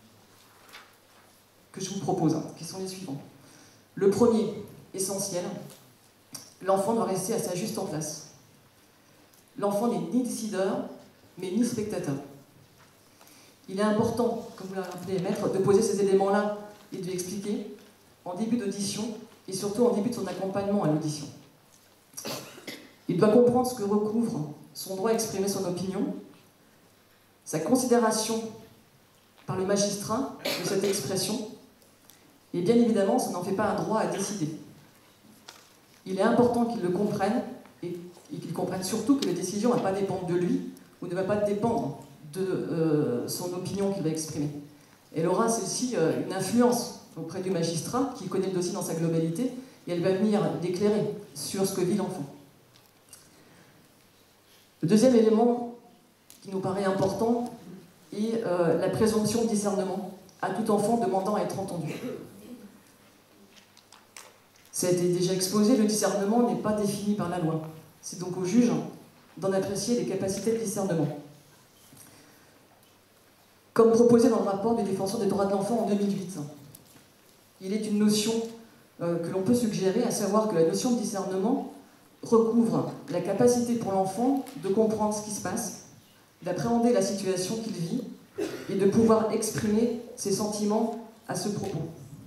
que je vous propose, hein, qui sont les suivants. Le premier, essentiel, l'enfant doit rester à sa juste place. L'enfant n'est ni décideur, mais ni spectateur. Il est important, comme vous l'avez rappelé, maître, de poser ces éléments-là et de lui expliquer en début d'audition et surtout en début de son accompagnement à l'audition. Il doit comprendre ce que recouvre son droit à exprimer son opinion, sa considération par le magistrat de cette expression, et bien évidemment, ça n'en fait pas un droit à décider. Il est important qu'il le comprenne et, et qu'il comprenne surtout que les décisions n'ont pas dépendre de lui ou ne va pas dépendre de euh, son opinion qu'il va exprimer. Elle aura celle-ci euh, une influence auprès du magistrat qui connaît le dossier dans sa globalité et elle va venir l'éclairer sur ce que vit l'enfant. Le deuxième élément qui nous paraît important est euh, la présomption de discernement à tout enfant demandant à être entendu. Ça a été déjà exposé, le discernement n'est pas défini par la loi. C'est donc au juge d'en apprécier les capacités de discernement. Comme proposé dans le rapport du défenseur des droits de l'enfant en deux mille huit, il est une notion euh, que l'on peut suggérer, à savoir que la notion de discernement recouvre la capacité pour l'enfant de comprendre ce qui se passe, d'appréhender la situation qu'il vit et de pouvoir exprimer ses sentiments à ce propos.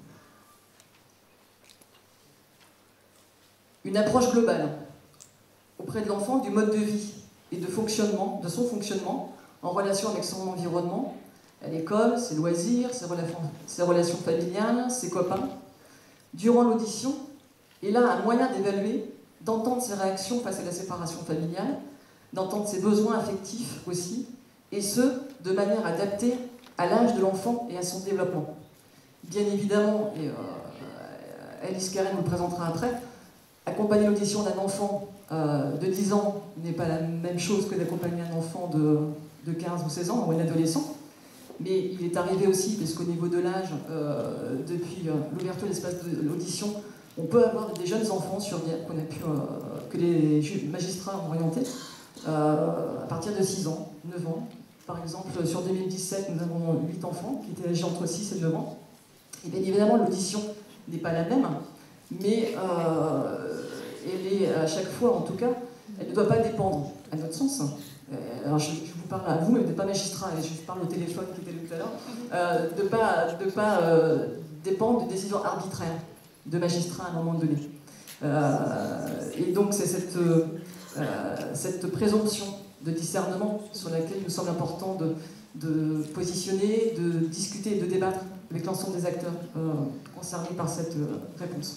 Une approche globale auprès de l'enfant du mode de vie et de fonctionnement, de son fonctionnement en relation avec son environnement, à l'école, ses loisirs, ses relations, ses relations familiales, ses copains, durant l'audition, et là un moyen d'évaluer, d'entendre ses réactions face à la séparation familiale, d'entendre ses besoins affectifs aussi, et ce, de manière adaptée à l'âge de l'enfant et à son développement. Bien évidemment, et euh, Alice Karen nous le présentera après, accompagner l'audition d'un enfant euh, de dix ans n'est pas la même chose que d'accompagner un enfant de, de quinze ou seize ans, ou un adolescent. Mais il est arrivé aussi, parce qu'au niveau de l'âge, euh, depuis euh, l'ouverture de l'espace de l'audition, on peut avoir des jeunes enfants sur D I A P qu'on a pu, euh, que les magistrats ont orientés euh, à partir de six ans, neuf ans. Par exemple, sur deux mille dix-sept, nous avons huit enfants qui étaient âgés entre six et neuf ans. Et bien évidemment, l'audition n'est pas la même, mais euh, elle est à chaque fois, en tout cas, elle ne doit pas dépendre, à notre sens. Alors je, je vous parle à vous, mais vous n'êtes pas magistrat, et je vous parle au téléphone qui était tout à l'heure, euh, de ne pas, de pas euh, dépendre de décisions arbitraires de magistrats à un moment donné. Euh, et donc c'est cette, euh, cette présomption de discernement sur laquelle il nous semble important de, de positionner, de discuter et de débattre avec l'ensemble des acteurs euh, concernés par cette euh, réponse.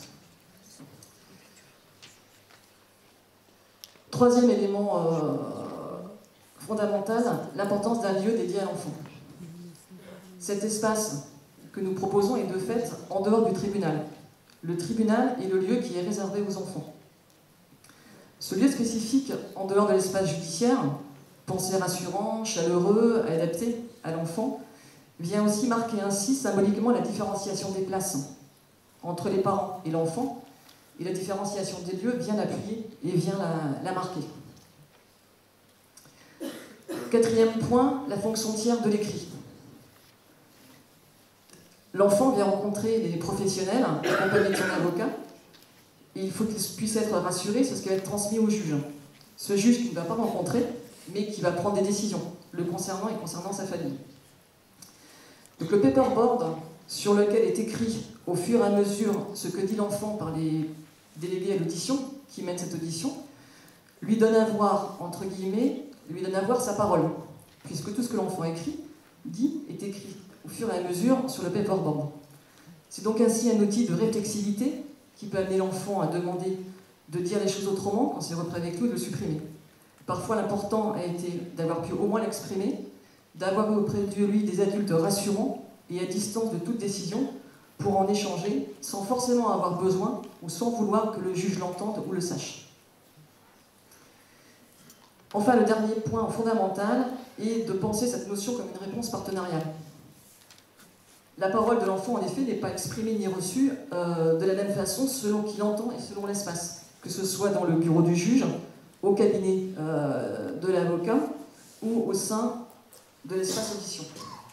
Troisième élément euh, fondamental, l'importance d'un lieu dédié à l'enfant. Cet espace que nous proposons est de fait en dehors du tribunal. Le tribunal est le lieu qui est réservé aux enfants. Ce lieu spécifique en dehors de l'espace judiciaire, pensé rassurant, chaleureux, adapté à l'enfant, vient aussi marquer ainsi symboliquement la différenciation des places entre les parents et l'enfant, et la différenciation des lieux vient l'appuyer et vient la, la marquer. Quatrième point, la fonction tiers de l'écrit. L'enfant vient rencontrer des professionnels, accompagné de son avocat, et il faut qu'il puisse être rassuré sur ce qui va être transmis au juge. Ce juge qu'il ne va pas rencontrer, mais qui va prendre des décisions, le concernant et concernant sa famille. Donc le paperboard, sur lequel est écrit au fur et à mesure ce que dit l'enfant par les délégués à l'audition, qui mènent cette audition, lui donne à voir, entre guillemets, lui donne à voir sa parole, puisque tout ce que l'enfant écrit, dit, est écrit au fur et à mesure sur le paperboard. C'est donc ainsi un outil de réflexivité qui peut amener l'enfant à demander de dire les choses autrement quand c'est repris avec lui, de le supprimer. Parfois, l'important a été d'avoir pu au moins l'exprimer, d'avoir auprès de lui des adultes rassurants et à distance de toute décision pour en échanger sans forcément avoir besoin ou sans vouloir que le juge l'entende ou le sache. Enfin, le dernier point fondamental est de penser cette notion comme une réponse partenariale. La parole de l'enfant, en effet, n'est pas exprimée ni reçue euh, de la même façon selon qui l'entend et selon l'espace, que ce soit dans le bureau du juge, au cabinet euh, de l'avocat ou au sein de l'espace audition.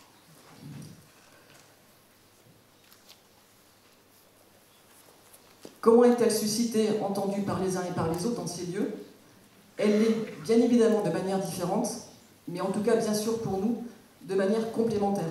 Comment est-elle suscitée, entendue par les uns et par les autres dans ces lieux? Elle l'est bien évidemment de manière différente, mais en tout cas, bien sûr pour nous, de manière complémentaire.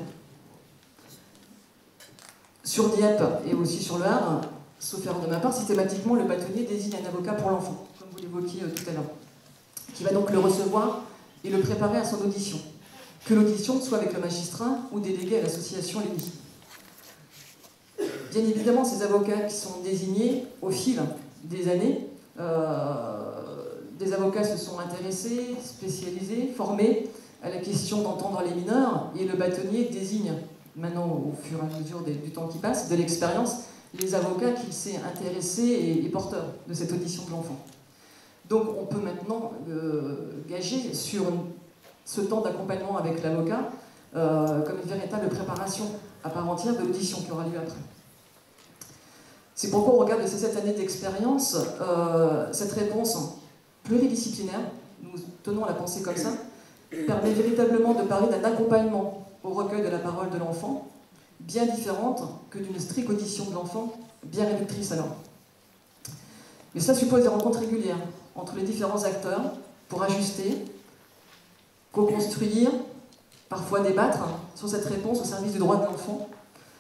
Sur Dieppe et aussi sur le Havre, sauf erreur de ma part, systématiquement le bâtonnier désigne un avocat pour l'enfant, comme vous l'évoquiez tout à l'heure, qui va donc le recevoir et le préparer à son audition. Que l'audition soit avec le magistrat ou délégué à l'association L E N I. Bien évidemment, ces avocats qui sont désignés au fil des années euh, des avocats se sont intéressés, spécialisés, formés à la question d'entendre les mineurs, et le bâtonnier désigne, maintenant au fur et à mesure des, du temps qui passe, de l'expérience, les avocats qu'il s'est intéressés et, et porteurs de cette audition de l'enfant. Donc on peut maintenant euh, gager sur ce temps d'accompagnement avec l'avocat euh, comme une véritable préparation à part entière de l'audition qui aura lieu après. C'est pourquoi, au regard de ces sept années d'expérience, euh, cette réponse pluridisciplinaire, nous tenons à la penser comme ça, permet véritablement de parler d'un accompagnement au recueil de la parole de l'enfant, bien différente que d'une stricte audition de l'enfant, bien réductrice alors. Mais ça suppose des rencontres régulières entre les différents acteurs pour ajuster, co-construire, parfois débattre sur cette réponse au service du droit de l'enfant,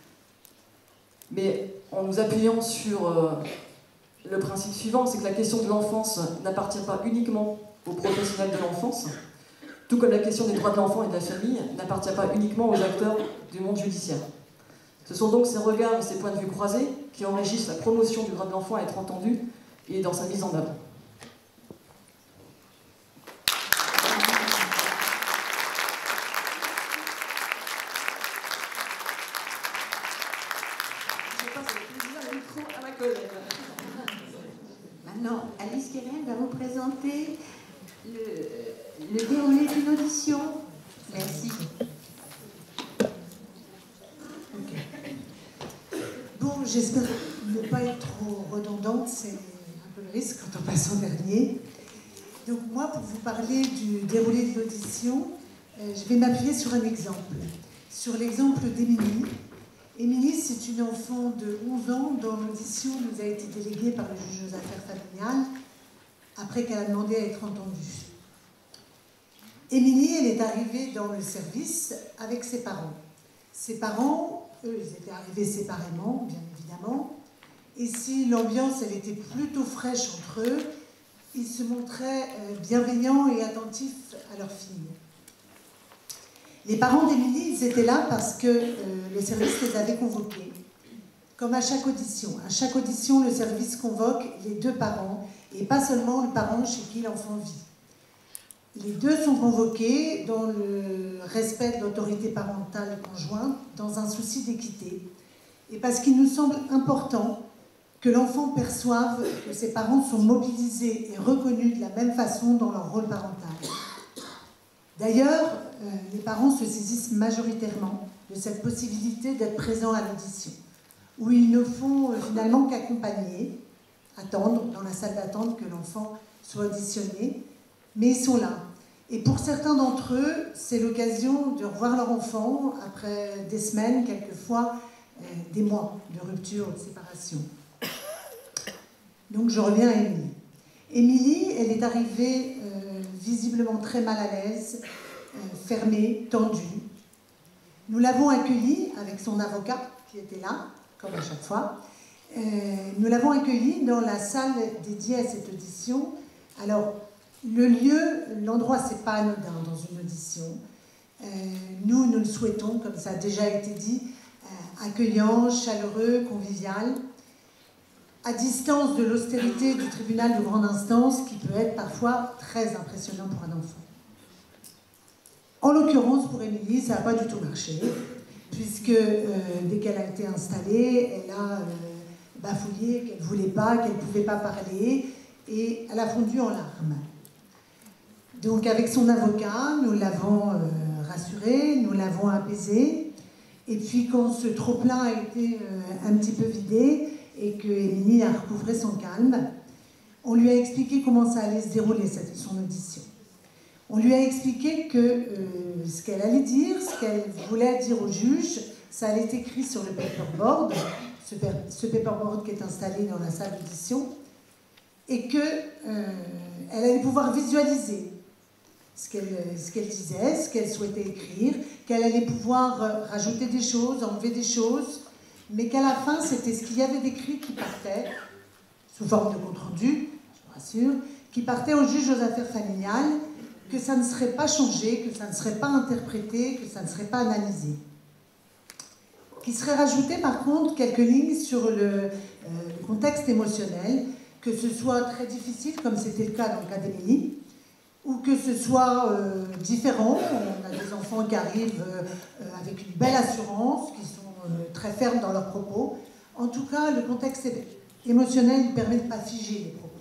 mais en nous appuyant sur euh, le principe suivant, c'est que la question de l'enfance n'appartient pas uniquement aux professionnels de l'enfance, tout comme la question des droits de l'enfant et de la famille n'appartient pas uniquement aux acteurs du monde judiciaire. Ce sont donc ces regards et ces points de vue croisés qui enrichissent la promotion du droit de l'enfant à être entendu et dans sa mise en œuvre. Maintenant, Alice Keren va vous présenter le, le déroulé d'une audition. Merci. Okay. Bon, j'espère ne pas être trop redondante, c'est un peu le risque quand on passe en dernier. Donc moi, pour vous parler du déroulé de l'audition, euh, je vais m'appuyer sur un exemple, sur l'exemple d'Émilie. Émilie, c'est une enfant de onze ans dont l'audition nous a été déléguée par le juge aux affaires familiales après qu'elle a demandé à être entendue. Émilie, elle est arrivée dans le service avec ses parents. Ses parents, eux, ils étaient arrivés séparément, bien évidemment, et si l'ambiance, elle était plutôt fraîche entre eux, ils se montraient bienveillants et attentifs à leur fille. Les parents d'Émilie, ils étaient là parce que euh, le service les avait convoqués. Comme à chaque audition. À chaque audition, le service convoque les deux parents, et pas seulement le parent chez qui l'enfant vit. Les deux sont convoqués dans le respect de l'autorité parentale conjointe, dans un souci d'équité. Et parce qu'il nous semble important que l'enfant perçoive que ses parents sont mobilisés et reconnus de la même façon dans leur rôle parental. D'ailleurs, euh, les parents se saisissent majoritairement de cette possibilité d'être présents à l'audition, où ils ne font euh, finalement qu'accompagner, attendre dans la salle d'attente que l'enfant soit auditionné, mais ils sont là. Et pour certains d'entre eux, c'est l'occasion de revoir leur enfant après des semaines, quelquefois euh, des mois de rupture ou de séparation. Donc je reviens à Émilie. Émilie, elle est arrivée euh, visiblement très mal à l'aise, euh, fermée, tendue. Nous l'avons accueillie avec son avocat qui était là, comme à chaque fois. Euh, nous l'avons accueillie dans la salle dédiée à cette audition. Alors, le lieu, l'endroit, c'est pas anodin dans une audition. Euh, nous, nous le souhaitons, comme ça a déjà été dit, euh, accueillant, chaleureux, convivial, à distance de l'austérité du tribunal de grande instance qui peut être parfois très impressionnant pour un enfant. En l'occurrence, pour Émilie, ça n'a pas du tout marché, puisque euh, dès qu'elle a été installée, elle a euh, bafouillé qu'elle ne voulait pas, qu'elle ne pouvait pas parler, et elle a fondu en larmes. Donc avec son avocat, nous l'avons euh, rassurée, nous l'avons apaisée, et puis quand ce trop-plein a été euh, un petit peu vidé, et que Émilie a recouvré son calme, on lui a expliqué comment ça allait se dérouler, cette, son audition. On lui a expliqué que euh, ce qu'elle allait dire, ce qu'elle voulait dire au juge, ça allait être écrit sur le paperboard, ce, ce paperboard qui est installé dans la salle d'audition, et qu'elle euh, allait pouvoir visualiser ce qu'elle ce qu'elle disait, ce qu'elle souhaitait écrire, qu'elle allait pouvoir euh, rajouter des choses, enlever des choses, mais qu'à la fin, c'était ce qu'il y avait d'écrit qui partait, sous forme de compte-rendu, je vous rassure, qui partait au juge aux affaires familiales, que ça ne serait pas changé, que ça ne serait pas interprété, que ça ne serait pas analysé. Qu'il serait rajouté, par contre, quelques lignes sur le, euh, le contexte émotionnel, que que ce soit très difficile, comme c'était le cas dans le cas d'Émilie, ou que ce soit euh, différent. On a des enfants qui arrivent euh, avec une belle assurance, qui sont euh, très fermes dans leurs propos. En tout cas, le contexte émotionnel il permet de ne pas figer les propos.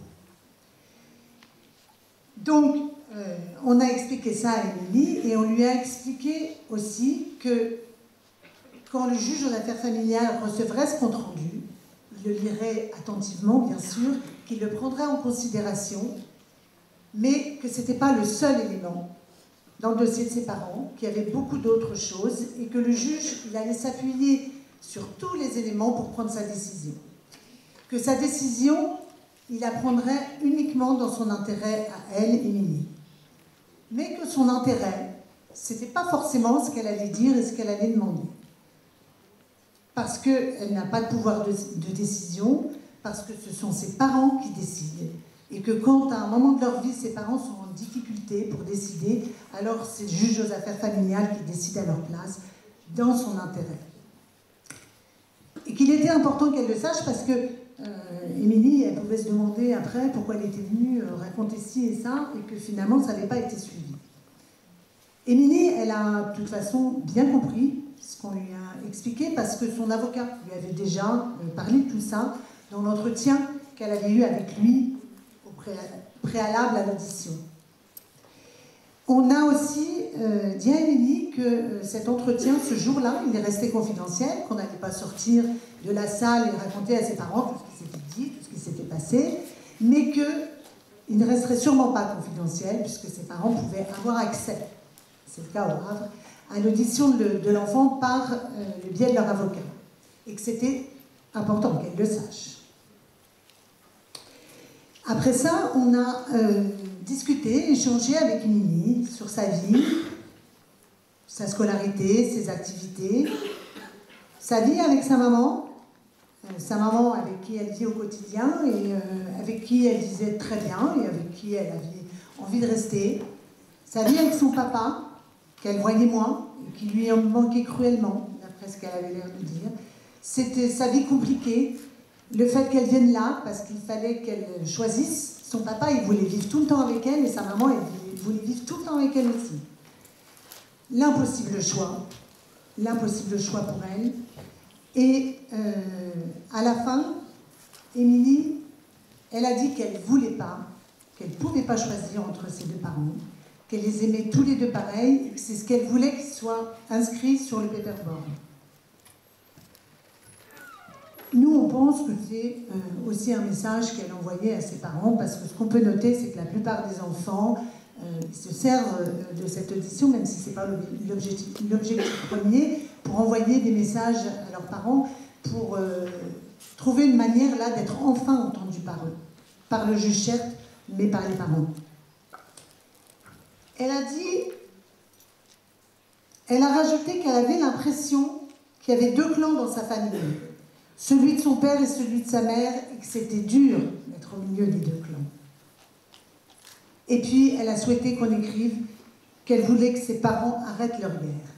Donc, euh, on a expliqué ça à Émilie et on lui a expliqué aussi que quand le juge aux affaires familiales recevrait ce compte-rendu, il le lirait attentivement, bien sûr, qu'il le prendrait en considération, mais que ce n'était pas le seul élément dans le dossier de ses parents, qu'il y avait beaucoup d'autres choses, et que le juge, il allait s'appuyer sur tous les éléments pour prendre sa décision. Que sa décision, il la prendrait uniquement dans son intérêt à elle, Émilie. Mais que son intérêt, ce n'était pas forcément ce qu'elle allait dire et ce qu'elle allait demander. Parce qu'elle n'a pas de pouvoir de, de décision, parce que ce sont ses parents qui décident. Et que quand, à un moment de leur vie, ses parents sont en difficulté pour décider, alors c'est le juge aux affaires familiales qui décide à leur place, dans son intérêt. Et qu'il était important qu'elle le sache parce que euh, Émilie, elle pouvait se demander après pourquoi elle était venue euh, raconter ci et ça, et que finalement, ça n'avait pas été suivi. Émilie, elle a de toute façon bien compris ce qu'on lui a expliqué parce que son avocat lui avait déjà euh, parlé de tout ça dans l'entretien qu'elle avait eu avec lui au préalable à l'audition. On a aussi euh, dit à Émilie que euh, cet entretien, ce jour-là, il est resté confidentiel, qu'on n'allait pas sortir de la salle et raconter à ses parents tout ce qui s'était dit, tout ce qui s'était passé, mais qu'il ne resterait sûrement pas confidentiel puisque ses parents pouvaient avoir accès, c'est le cas au Havre, à l'audition de, de l'enfant par euh, le biais de leur avocat, et que c'était important qu'elle le sache. Après ça, on a euh, discuté, échangé avec Émilie sur sa vie, sa scolarité, ses activités, sa vie avec sa maman, euh, sa maman avec qui elle vit au quotidien et euh, avec qui elle disait très bien et avec qui elle avait envie de rester, sa vie avec son papa, qu'elle voyait moins et qui lui en manquait cruellement, d'après ce qu'elle avait l'air de dire. C'était sa vie compliquée. Le fait qu'elle vienne là, parce qu'il fallait qu'elle choisisse, son papa, il voulait vivre tout le temps avec elle, et sa maman, elle voulait vivre tout le temps avec elle aussi. L'impossible choix, l'impossible choix pour elle. Et euh, à la fin, Émilie, elle a dit qu'elle ne voulait pas, qu'elle ne pouvait pas choisir entre ses deux parents, qu'elle les aimait tous les deux pareils, et que c'est ce qu'elle voulait qu'il soit inscrit sur le paperboard. Nous, on pense que c'est euh, aussi un message qu'elle envoyait à ses parents, parce que ce qu'on peut noter, c'est que la plupart des enfants euh, se servent euh, de cette audition, même si ce n'est pas l'objectif, l'objectif premier, pour envoyer des messages à leurs parents, pour euh, trouver une manière là d'être enfin entendus par eux, par le juge certes, mais par les parents. Elle a dit, elle a rajouté qu'elle avait l'impression qu'il y avait deux clans dans sa famille. Celui de son père et celui de sa mère, et que c'était dur d'être au milieu des deux clans. Et puis, elle a souhaité qu'on écrive qu'elle voulait que ses parents arrêtent leur guerre.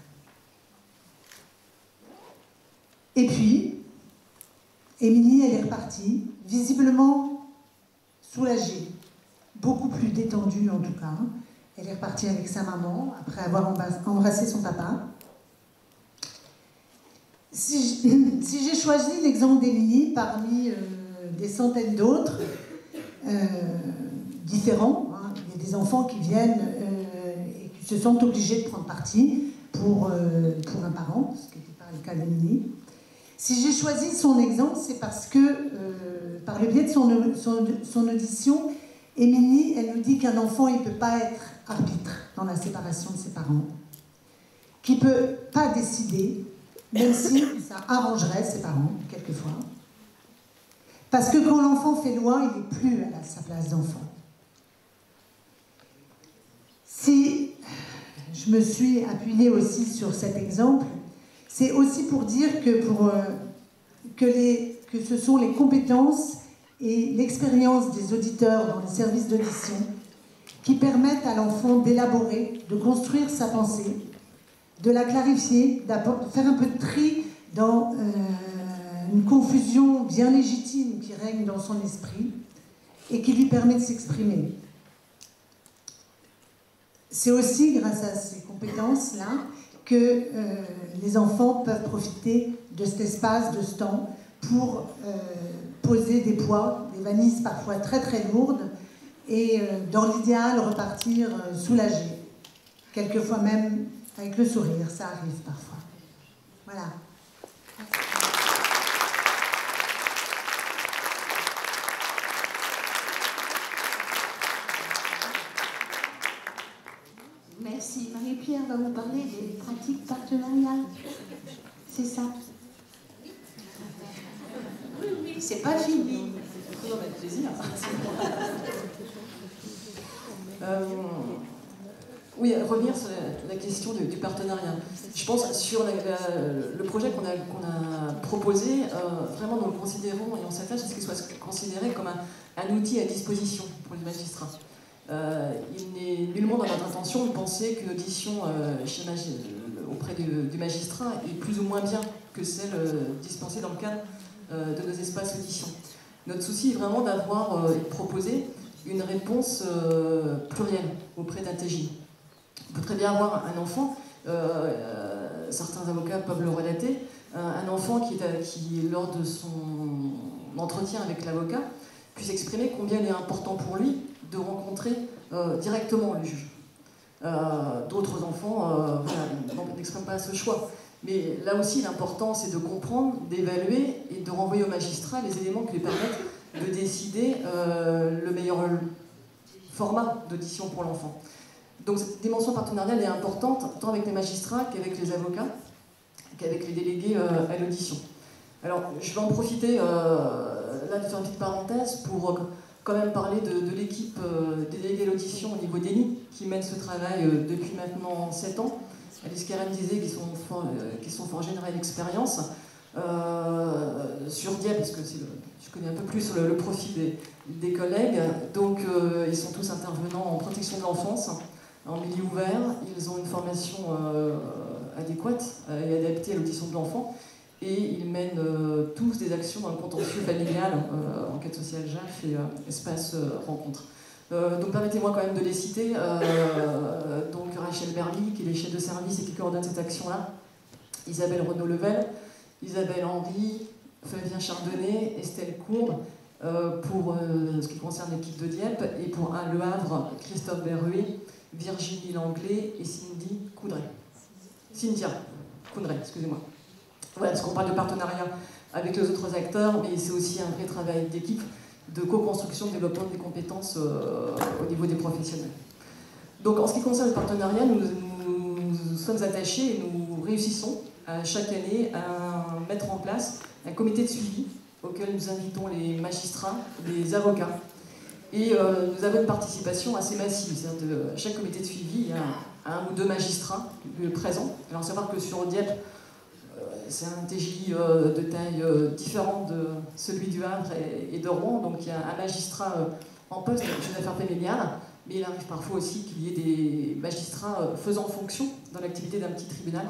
Et puis, Émilie, elle est repartie, visiblement soulagée, beaucoup plus détendue en tout cas. Elle est repartie avec sa maman, après avoir embrassé son papa. Si j'ai choisi l'exemple d'Émilie parmi euh, des centaines d'autres, euh, différents, hein, il y a des enfants qui viennent euh, et qui se sentent obligés de prendre parti pour, euh, pour un parent, ce qui n'était pas le cas d'Émilie. Si j'ai choisi son exemple, c'est parce que, euh, par le biais de son, son, son audition, Émilie, elle nous dit qu'un enfant, il ne peut pas être arbitre dans la séparation de ses parents, qu'il ne peut pas décider, même si ça arrangerait ses parents, quelquefois. Parce que quand l'enfant fait loi, il n'est plus à sa place d'enfant. Si je me suis appuyée aussi sur cet exemple, c'est aussi pour dire que, pour, euh, que, les, que ce sont les compétences et l'expérience des auditeurs dans les services d'audition qui permettent à l'enfant d'élaborer, de construire sa pensée, de la clarifier, de faire un peu de tri dans euh, une confusion bien légitime qui règne dans son esprit, et qui lui permet de s'exprimer. C'est aussi grâce à ces compétences-là que euh, les enfants peuvent profiter de cet espace, de ce temps, pour euh, poser des poids, des valises parfois très très lourdes, et euh, dans l'idéal repartir euh, soulagés, quelquefois même avec le sourire, ça arrive parfois. Voilà. Merci. Marie-Pierre va vous parler des pratiques partenariales. C'est ça? Oui, oui, c'est pas fini. Non, mais plaisir. euh, oui, revenir sur la, la question du, du partenariat. Je pense sur la, la, le projet qu'on a, qu'on a proposé, euh, vraiment nous le considérons et on s'attache à ce qu'il soit considéré comme un, un outil à disposition pour les magistrats. Euh, il n'est nullement dans notre intention de penser qu'une audition euh, chez magi auprès du, du magistrat est plus ou moins bien que celle euh, dispensée dans le cadre euh, de nos espaces d'audition. Notre souci est vraiment d'avoir euh, et de proposer une réponse euh, plurielle auprès d'un T J. On peut très bien avoir un enfant, euh, euh, certains avocats peuvent le relater, euh, un enfant qui, est, qui, lors de son entretien avec l'avocat, puisse exprimer combien il est important pour lui de rencontrer euh, directement le juge. Euh, D'autres enfants euh, voilà, n'expriment pas ce choix. Mais là aussi, l'important, c'est de comprendre, d'évaluer et de renvoyer au magistrat les éléments qui lui permettent de décider euh, le meilleur format d'audition pour l'enfant. Donc cette dimension partenariale est importante, tant avec les magistrats qu'avec les avocats, qu'avec les délégués euh, à l'audition. Alors, je vais en profiter, euh, là, de faire une petite parenthèse pour... Euh, quand même parler de, de l'équipe euh, des délégués à l'audition au niveau d'E N I, qui mène ce travail euh, depuis maintenant sept ans. Alice Karen disait qu'ils sont, for, euh, qu'ils sont forgés une réelle expérience. Euh, sur Dieppe, parce que le, je connais un peu plus le, le profil des, des collègues, donc euh, ils sont tous intervenants en protection de l'enfance, en milieu ouvert, ils ont une formation euh, adéquate et adaptée à l'audition de l'enfant. Et ils mènent euh, tous des actions dans le contentieux familial, euh, enquête sociale J A F et euh, espace euh, rencontre. Euh, donc permettez-moi quand même de les citer. Euh, donc Rachel Berly, qui est chef de service et qui coordonne cette action-là. Isabelle Renaud-Level, Isabelle Henry, Flavien Chardonnay, Estelle Courbe, euh, pour euh, ce qui concerne l'équipe de Dieppe, et pour un Le Havre, Christophe Berruet, Virginie Langlais et Cindy Coudray. Cynthia Coudray, excusez-moi. Voilà, parce qu'on parle de partenariat avec les autres acteurs, mais c'est aussi un vrai travail d'équipe, de co-construction, de développement des compétences euh, au niveau des professionnels. Donc en ce qui concerne le partenariat, nous, nous, nous sommes attachés et nous réussissons à chaque année à mettre en place un comité de suivi auquel nous invitons les magistrats, les avocats. Et euh, nous avons une participation assez massive, c'est-à-dire de chaque comité de suivi, il y a un ou deux magistrats présents. Alors savoir que sur Dieppe, c'est un T J euh, de taille euh, différente de celui du Havre et, et de Rouen, donc il y a un magistrat euh, en poste avec une affaire familiale, mais il arrive parfois aussi qu'il y ait des magistrats euh, faisant fonction dans l'activité d'un petit tribunal.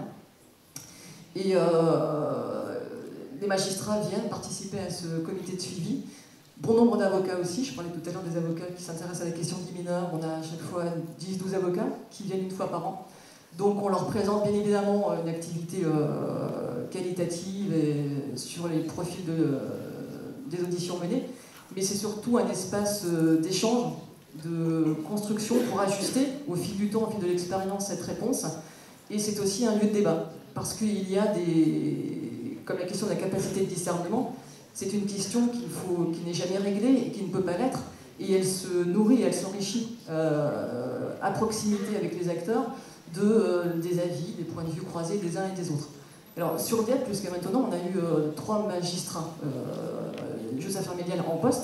Et euh, les magistrats viennent participer à ce comité de suivi. Bon nombre d'avocats aussi, je parlais tout à l'heure des avocats qui s'intéressent à la question des mineurs, on a à chaque fois dix douze avocats qui viennent une fois par an. Donc on leur présente bien évidemment une activité euh, qualitative et sur les profils de, euh, des auditions menées, mais c'est surtout un espace euh, d'échange, de construction pour ajuster au fil du temps, au fil de l'expérience, cette réponse. Et c'est aussi un lieu de débat, parce qu'il y a des... comme la question de la capacité de discernement, c'est une question qu'il faut, qui n'est jamais réglée et qui ne peut pas l'être, et elle se nourrit, elle s'enrichit euh, à proximité avec les acteurs, de, euh, des avis, des points de vue croisés des uns et des autres. Alors, sur Dieppe, jusqu'à maintenant, on a eu euh, trois magistrats, euh, juges affaires familiales en poste,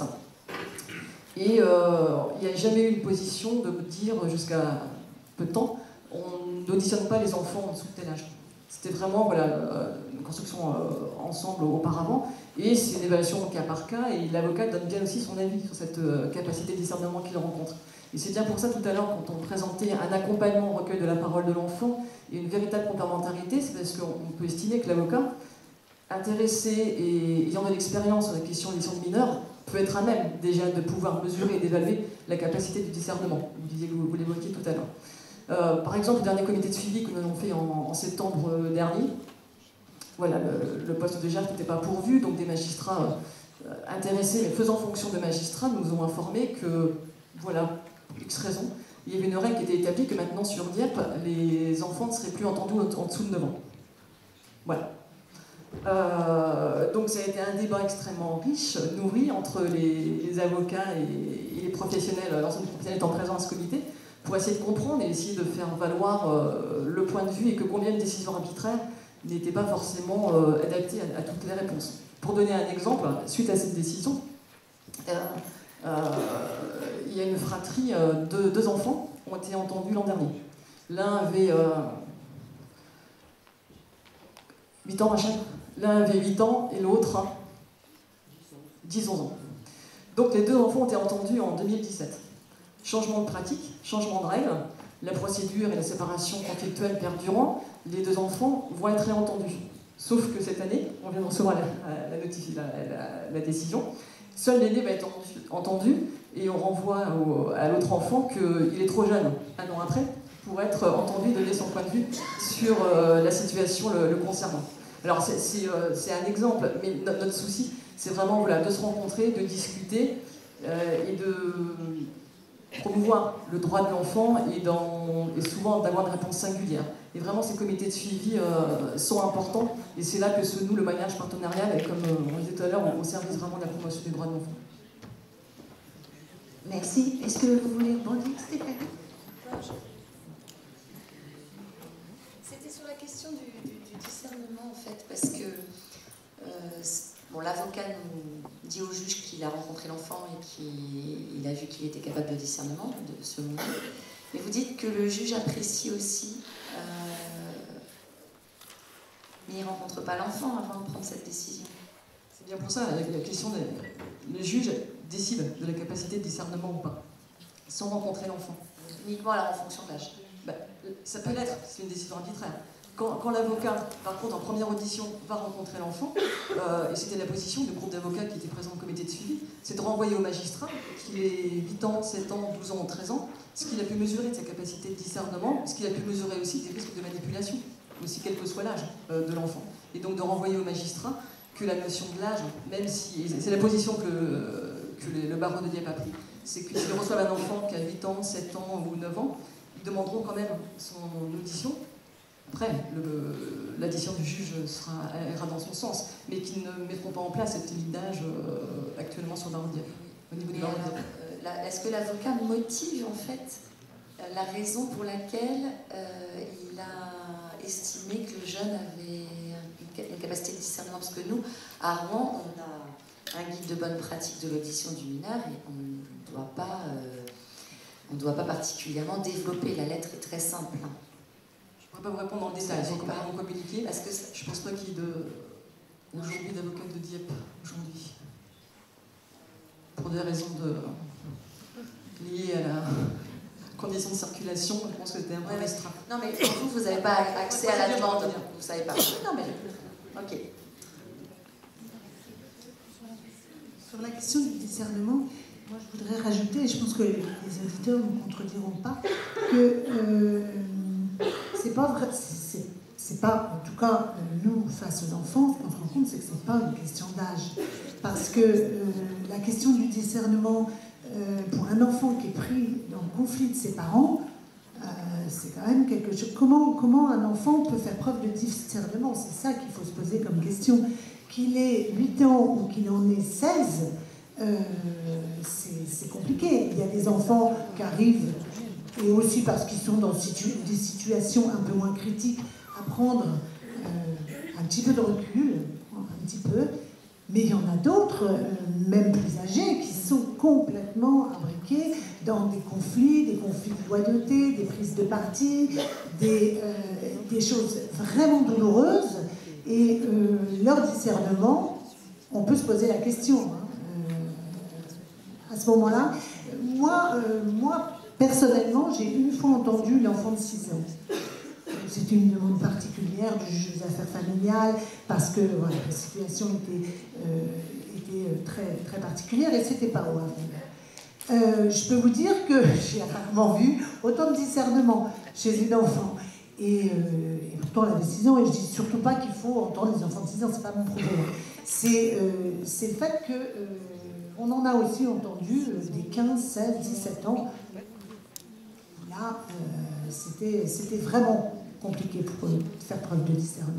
et euh, il n'y a jamais eu une position de dire, jusqu'à peu de temps, on n'auditionne pas les enfants en dessous de tel âge. C'était vraiment voilà, une construction euh, ensemble auparavant, et c'est une évaluation au cas par cas, et l'avocat donne bien aussi son avis sur cette euh, capacité de discernement qu'il rencontre. Et c'est bien pour ça, tout à l'heure, quand on présentait un accompagnement au recueil de la parole de l'enfant et une véritable complémentarité, c'est parce qu'on peut estimer que l'avocat, intéressé et ayant de l'expérience sur la question de l'audition de mineurs, peut peut être à même déjà de pouvoir mesurer et d'évaluer la capacité du discernement. Vous disiez que vous, vous l'évoquiez tout à l'heure. Euh, par exemple, le dernier comité de suivi que nous avons fait en, en septembre dernier, voilà, le, le poste de J A F n'était pas pourvu, donc des magistrats euh, intéressés, mais faisant fonction de magistrats, nous ont informé que, voilà, pour X raisons, il y avait une règle qui était établie que maintenant sur Dieppe, les enfants ne seraient plus entendus en dessous de neuf ans. Voilà. Euh, donc ça a été un débat extrêmement riche, nourri entre les, les avocats et, et les professionnels, l'ensemble des professionnels étant présents à ce comité, pour essayer de comprendre et essayer de faire valoir euh, le point de vue et que combien de décisions arbitraires n'étaient pas forcément euh, adaptées à, à toutes les réponses. Pour donner un exemple, suite à cette décision, euh, euh, il y a une fratrie, euh, de deux enfants ont été entendus l'an dernier. L'un avait euh, huit ans, machin. L'un avait huit ans et l'autre dix onze ans. Donc les deux enfants ont été entendus en deux mille dix-sept. Changement de pratique, changement de règles, la procédure et la séparation conflictuelle perdurant, les deux enfants vont être réentendus. Sauf que cette année, on vient de recevoir la, la, la, la, la décision, seul l'aîné va être entendu et on renvoie au, à l'autre enfant qu'il est trop jeune, un an après, pour être entendu et donner son point de vue sur euh, la situation le, le concernant. Alors c'est euh, un exemple, mais notre, notre souci, c'est vraiment voilà, de se rencontrer, de discuter euh, et de promouvoir le droit de l'enfant et, et souvent d'avoir une réponse singulière. Et vraiment, ces comités de suivi euh, sont importants et c'est là que se noue le maillage partenarial et comme euh, on disait tout à l'heure, au service vraiment de la promotion des droits de l'enfant. Merci. Est-ce que vous voulez rebondir, Stéphanie? C'était sur la question du, du, du discernement, en fait, parce que euh, bon, l'avocat nous dit au juge qu'il a rencontré l'enfant et qu'il a vu qu'il était capable de discernement, de ce moment. Mais vous dites que le juge apprécie aussi, euh, mais il ne rencontre pas l'enfant avant de prendre cette décision. C'est bien pour ça, la question de... Le juge décide de la capacité de discernement ou pas, sans rencontrer l'enfant. Uniquement alors en fonction de l'âge. Ben, ça peut l'être, c'est une décision arbitraire. Quand, quand l'avocat, par contre, en première audition, va rencontrer l'enfant, euh, et c'était la position du groupe d'avocats qui était présent au comité de suivi, c'est de renvoyer au magistrat, qu'il ait huit ans, sept ans, douze ans ou treize ans, ce qu'il a pu mesurer de sa capacité de discernement, ce qu'il a pu mesurer aussi des risques de manipulation, aussi quel que soit l'âge euh, de l'enfant. Et donc de renvoyer au magistrat que la notion de l'âge, même si... C'est la position que, que les, le barreau de Dieppe a pris, c'est que s'ils reçoivent un enfant qui a huit ans, sept ans ou neuf ans, ils demanderont quand même son audition. Après, l'addition du juge sera, ira dans son sens, mais qu'ils ne mettront pas en place cette limite d'âge euh, actuellement sur le barreau de Dieppe, au niveau du barreau de Dieppe. Euh, Est-ce que l'avocat motive en fait la raison pour laquelle euh, il a estimé que le jeune avait une, une capacité de discernement? Parce que nous, à Rouen, on a un guide de bonne pratique de l'audition du mineur et on ne doit pas, euh, on doit pas particulièrement développer. La lettre est très simple. Je ne pourrais pas vous répondre dans le détail, ils sont complètement communiqués. Parce que je ne pense pas qu'il y ait aujourd'hui d'avocat de Dieppe, aujourd'hui. Pour des raisons de... liées à la condition de circulation, je pense que c'était un peu restreint. Non, mais vous, vous n'avez pas accès à la demande, vous ne savez pas. Non, mais... Ok. Sur la question du discernement, moi je voudrais rajouter, et je pense que les auditeurs ne me contrediront pas, que euh, c'est pas vrai, c'est pas, en tout cas, nous, face aux enfants, ce qu'on se rend compte, c'est que c'est pas une question d'âge. Parce que euh, la question du discernement, euh, pour un enfant qui est pris dans le conflit de ses parents, euh, c'est quand même quelque chose. Comment, comment un enfant peut faire preuve de discernement? C'est ça qu'il faut se poser comme question. Qu'il ait huit ans ou qu'il en ait seize, euh, c'est compliqué. Il y a des enfants qui arrivent, et aussi parce qu'ils sont dans situ des situations un peu moins critiques, à prendre euh, un petit peu de recul, un petit peu, mais il y en a d'autres, euh, même plus âgés, qui sont complètement imbriqués dans des conflits, des conflits de loyauté, des prises de parti, des, euh, des choses vraiment douloureuses, et euh, leur discernement, on peut se poser la question. Hein, euh, à ce moment-là, moi, euh, moi, personnellement, j'ai une fois entendu l'enfant de six ans. C'est une demande particulière du juge des affaires familiales parce que voilà, la situation était, euh, était très très, très particulière et c'était pas au Havre. Euh, je peux vous dire que j'ai rarement vu autant de discernement chez une enfant. Et, euh, et pourtant la décision, et je dis surtout pas qu'il faut entendre les enfants de six ans, c'est pas mon problème. C'est euh, le fait que euh, on en a aussi entendu euh, des quinze, seize, dix-sept ans. Là, euh, c'était c'était vraiment compliqué pour eux de faire preuve de discernement.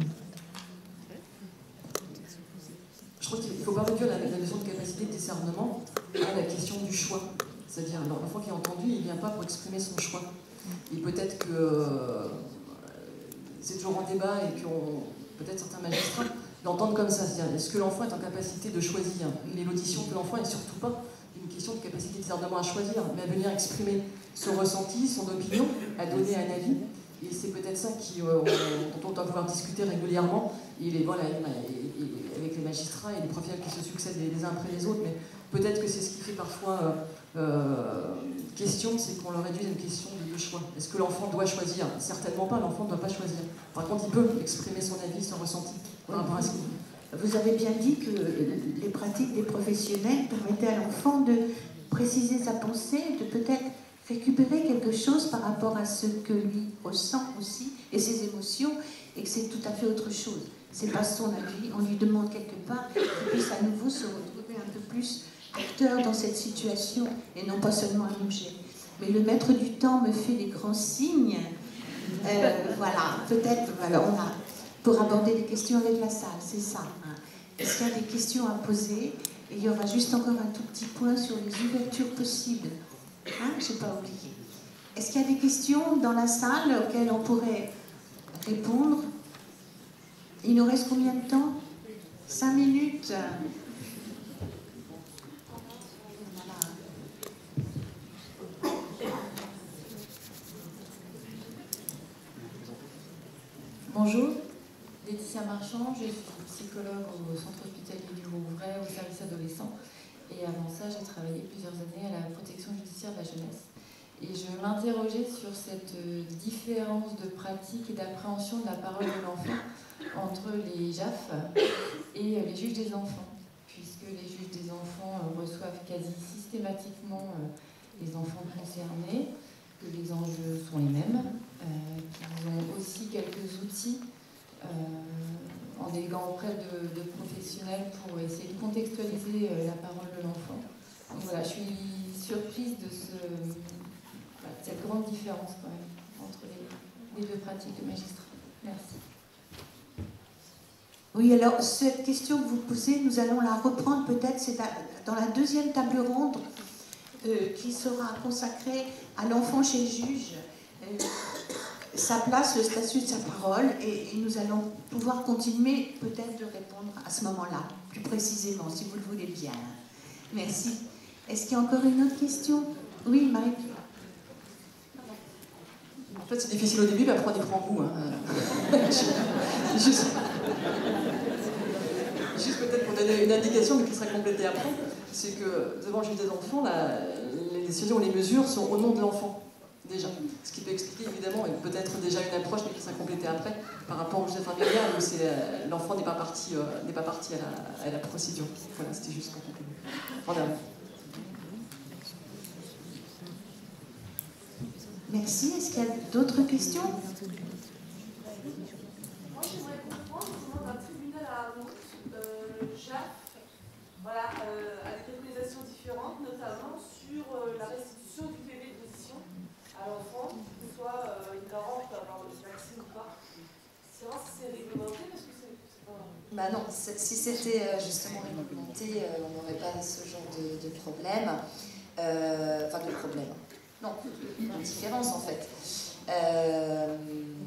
Je crois qu'il ne faut pas réduire la, la notion de capacité de discernement à la question du choix. C'est-à-dire, l'enfant qui est entendu, il ne vient pas pour exprimer son choix. Et peut-être que euh, c'est toujours en débat et que peut-être certains magistrats l'entendent comme ça. C'est-à-dire, est-ce que l'enfant est en capacité de choisir? Mais l'audition de l'enfant n'est surtout pas une question de capacité de discernement à choisir, mais à venir exprimer son ressenti, son opinion, à donner un avis. Et c'est peut-être ça qui, euh, dont on doit pouvoir discuter régulièrement. Et les, voilà, et, et, et avec les magistrats et les professionnels qui se succèdent les, les uns après les autres. Mais peut-être que c'est ce qui fait parfois euh, euh, question, c'est qu'on leur réduit à une question de, de choix. Est-ce que l'enfant doit choisir? Certainement pas, l'enfant ne doit pas choisir. Par contre, il peut exprimer son avis, son ressenti par rapport à ce qu'il dit. Vous avez bien dit que les pratiques des professionnels permettaient à l'enfant de préciser sa pensée, de peut-être récupérer quelque chose par rapport à ce que lui ressent aussi, et ses émotions, et que c'est tout à fait autre chose. C'est pas son avis, on lui demande quelque part qu'il puisse à nouveau se retrouver un peu plus acteur dans cette situation, et non pas seulement un objet. Mais le maître du temps me fait des grands signes. Euh, voilà, peut-être, alors on a, pour aborder des questions avec la salle, c'est ça. Hein. Est-ce qu'il y a des questions à poser? Et il y aura juste encore un tout petit point sur les ouvertures possibles. Hein, je n'ai pas oublié. Est-ce qu'il y a des questions dans la salle auxquelles on pourrait répondre? Il nous reste combien de temps? Cinq minutes. Bonjour, Laetitia Marchand, je suis psychologue au centre hospitalier du Rouvray, au service adolescent. Et avant ça, j'ai travaillé plusieurs années à la protection judiciaire de la jeunesse. Et je m'interrogeais sur cette différence de pratique et d'appréhension de la parole de l'enfant entre les J A F et les juges des enfants, puisque les juges des enfants reçoivent quasi systématiquement les enfants concernés, que les enjeux sont les mêmes, euh, qu'ils ont aussi quelques outils euh, en déléguant auprès de, de professionnels pour essayer de contextualiser euh, la parole de l'enfant. Donc voilà, je suis surprise de, ce, voilà, de cette grande différence quand même entre les, les deux pratiques de magistrat. Merci. Oui, alors cette question que vous posez, nous allons la reprendre peut-être, c'est dans la deuxième table ronde euh, qui sera consacrée à l'enfant chez le juge. Euh, sa place, le statut de sa parole, et, et nous allons pouvoir continuer peut-être de répondre à ce moment-là, plus précisément, si vous le voulez bien. Merci. Est-ce qu'il y a encore une autre question? Oui, Marie-Pierre. En fait, c'est difficile au début, mais après on y prend goût. Hein. Juste, juste peut-être pour donner une indication, mais qui sera complétée après, c'est que devant le juge des enfants, la, les décisions, les mesures sont au nom de l'enfant. Déjà. Ce qui peut expliquer évidemment, et peut-être déjà une approche, mais qui sera complétée après, par rapport au juge familial, où l'enfant n'est pas parti, euh, n'est pas parti à, la, à la procédure. Voilà, c'était juste pour compléter. Voilà. Merci. Est-ce qu'il y a d'autres questions? Moi, j'aimerais comprendre comment d'un tribunal à un autre, euh, le J A F voilà, euh, a des préconisations différentes, notamment sur euh, la restitution du P V d'audition à l'enfant, que ce soit euh, une parent peut avoir le vaccin ou pas. C'est vrai si c'est réglementé parce que c'est pas... Bah non, si c'était justement réglementé, euh, on n'aurait pas ce genre de, de problème. Euh, enfin, de problème. Non, une différence en fait. Euh,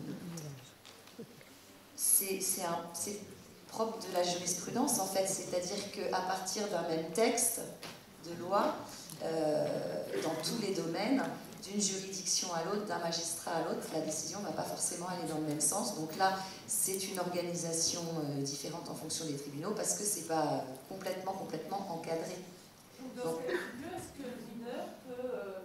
c'est propre de la jurisprudence en fait, c'est-à-dire qu'à partir d'un même texte de loi, euh, dans tous les domaines, d'une juridiction à l'autre, d'un magistrat à l'autre, la décision ne va pas forcément aller dans le même sens. Donc là, c'est une organisation euh, différente en fonction des tribunaux parce que ce n'est pas complètement, complètement encadré. Donc dans ce cas de figure, est-ce que le mineur peut euh,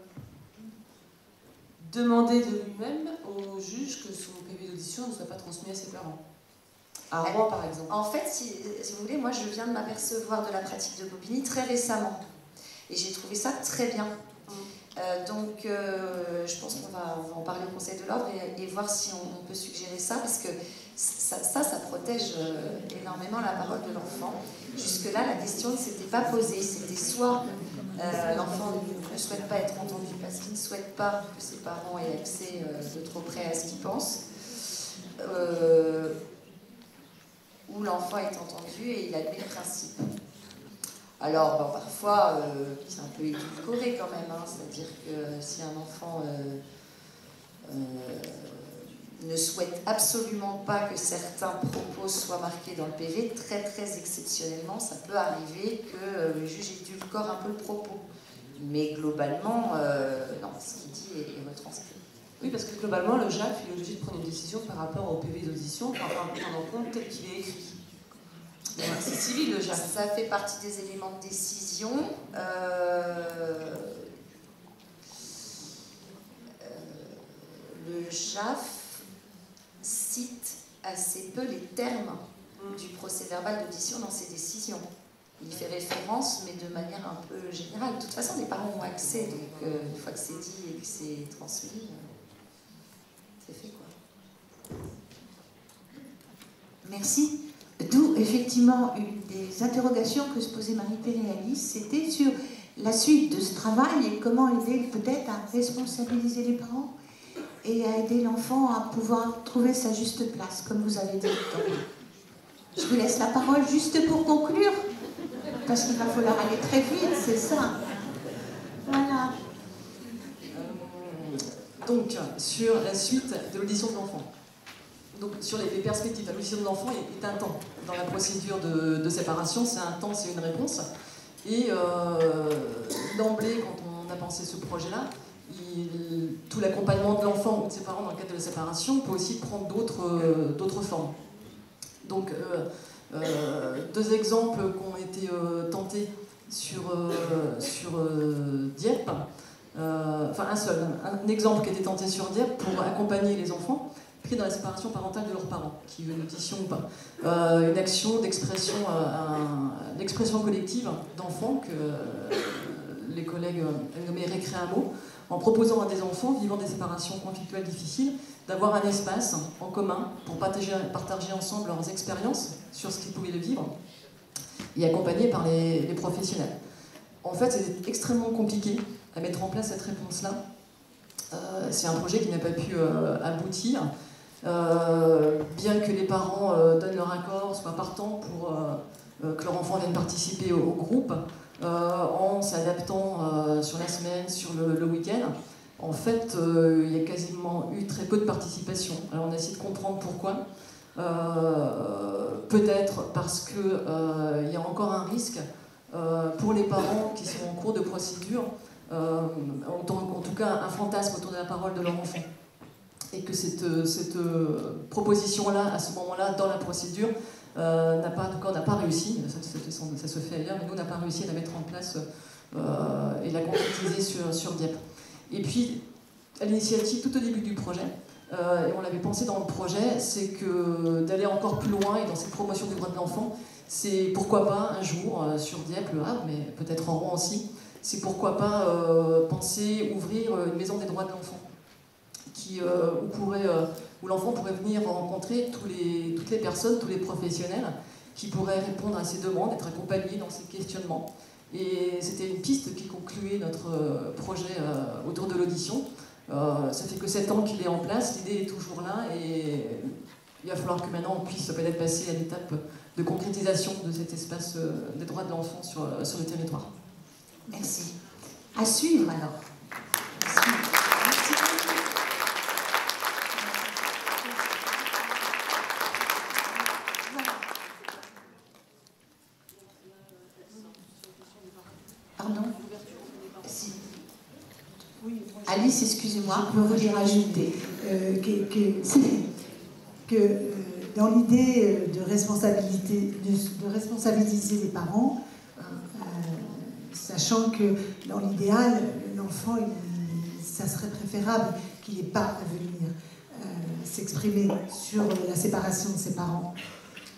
demander de lui-même au juge que son P V d'audition ne soit pas transmis à ses parents? À Rouen, par exemple. En fait, si, si vous voulez, moi je viens de m'apercevoir de la pratique de Bobigny très récemment. Et j'ai trouvé ça très bien. Mmh. Euh, donc euh, je pense qu'on va, on va en parler au Conseil de l'Ordre et, et voir si on, on peut suggérer ça, parce que ça, ça, ça protège euh, énormément la parole de l'enfant. Jusque-là, la question ne s'était pas posée. C'était soit euh, l'enfant ne souhaite pas être entendu parce qu'il ne souhaite pas que ses parents aient accès euh, de trop près à ce qu'il pense, euh, ou l'enfant est entendu et il admet le principe. Alors, bon, parfois, euh, c'est un peu édulcoré quand même, hein, c'est-à-dire que si un enfant euh, euh, ne souhaite absolument pas que certains propos soient marqués dans le P V, très très exceptionnellement, ça peut arriver que euh, le juge édulcore un peu le propos. Mais globalement, euh, non, ce qu'il dit est, est retranscrit. Oui, parce que globalement, le J A F, il est obligé de prendre une décision par rapport au P V d'audition, par rapport à prendre en compte tel qu'il est écrit. C'est civil, le J A F. Ça fait partie des éléments de décision. Euh, euh, le J A F cite assez peu les termes mm. du procès-verbal d'audition dans ses décisions. Il y fait référence, mais de manière un peu générale. De toute façon, les parents ont accès, donc euh, une fois que c'est dit et que c'est transmis, euh, c'est fait, quoi. Merci. D'où, effectivement, une des interrogations que se posait Marie-Pierre et Alice, c'était sur la suite de ce travail et comment aider peut-être à responsabiliser les parents et à aider l'enfant à pouvoir trouver sa juste place, comme vous avez dit. Je vous laisse la parole juste pour conclure, parce qu'il va falloir aller très vite, c'est ça. Voilà. Euh, donc, sur la suite de l'audition de l'enfant. Donc, sur les, les perspectives, l'audition de l'enfant est, est un temps. Dans la procédure de, de séparation, c'est un temps, c'est une réponse. Et euh, d'emblée, quand on a pensé ce projet-là, il, tout l'accompagnement de l'enfant ou de ses parents dans le cadre de la séparation peut aussi prendre d'autres euh, d'autres formes. Donc, euh, euh, deux exemples qui ont été euh, tentés sur, euh, sur euh, Dieppe. Euh, enfin, un seul. Un, un exemple qui a été tenté sur Dieppe pour accompagner les enfants pris dans la séparation parentale de leurs parents, qui veut une audition ou pas. Euh, une action d'expression euh, d'expression collective d'enfants que euh, les collègues euh, nommaient Récréamo, en proposant à des enfants vivant des séparations conflictuelles difficiles d'avoir un espace en commun pour partager, partager ensemble leurs expériences sur ce qu'ils pouvaient le vivre, et accompagnés par les, les professionnels. En fait, c'est extrêmement compliqué à mettre en place cette réponse-là. Euh, c'est un projet qui n'a pas pu euh, aboutir. Euh, bien que les parents euh, donnent leur accord, soient partants pour euh, euh, que leur enfant vienne participer au, au groupe, euh, en s'adaptant euh, sur la semaine, sur le, le week-end, en fait, euh, il y a quasiment eu très peu de participation. Alors on a essayé de comprendre pourquoi. Euh, peut-être parce qu'il euh, y a encore un risque euh, pour les parents qui sont en cours de procédure, euh, en, en tout cas un fantasme autour de la parole de leur enfant. Et que cette, cette proposition-là, à ce moment-là, dans la procédure, euh, n'a pas, n'a pas réussi, ça, ça, ça se fait ailleurs, mais nous, on n'a pas réussi à la mettre en place euh, et la concrétiser sur, sur Dieppe. Et puis, à l'initiative, tout au début du projet, euh, et on l'avait pensé dans le projet, c'est que d'aller encore plus loin, et dans cette promotion des droits de l'enfant, c'est pourquoi pas un jour, euh, sur Dieppe, Le Havre, mais peut-être en Rouen aussi, c'est pourquoi pas euh, penser ouvrir une maison des droits de l'enfant. Qui, euh, où, pourrait, euh, où l'enfant pourrait venir rencontrer tous les, toutes les personnes, tous les professionnels qui pourraient répondre à ses demandes, être accompagnés dans ses questionnements. Et c'était une piste qui concluait notre euh, projet euh, autour de l'audition. Euh, ça fait que sept ans qu'il est en place, l'idée est toujours là et il va falloir que maintenant on puisse peut-être passer à l'étape de concrétisation de cet espace euh, des droits de l'enfant sur, sur le territoire. Merci. À suivre alors. À suivre. Pardon si. Alice, excusez-moi, je voudrais rajouter euh, que, que, que euh, dans l'idée de, responsabilité, de, de responsabiliser les parents, euh, sachant que dans l'idéal, l'enfant, ça serait préférable qu'il n'ait pas à venir euh, s'exprimer sur la séparation de ses parents.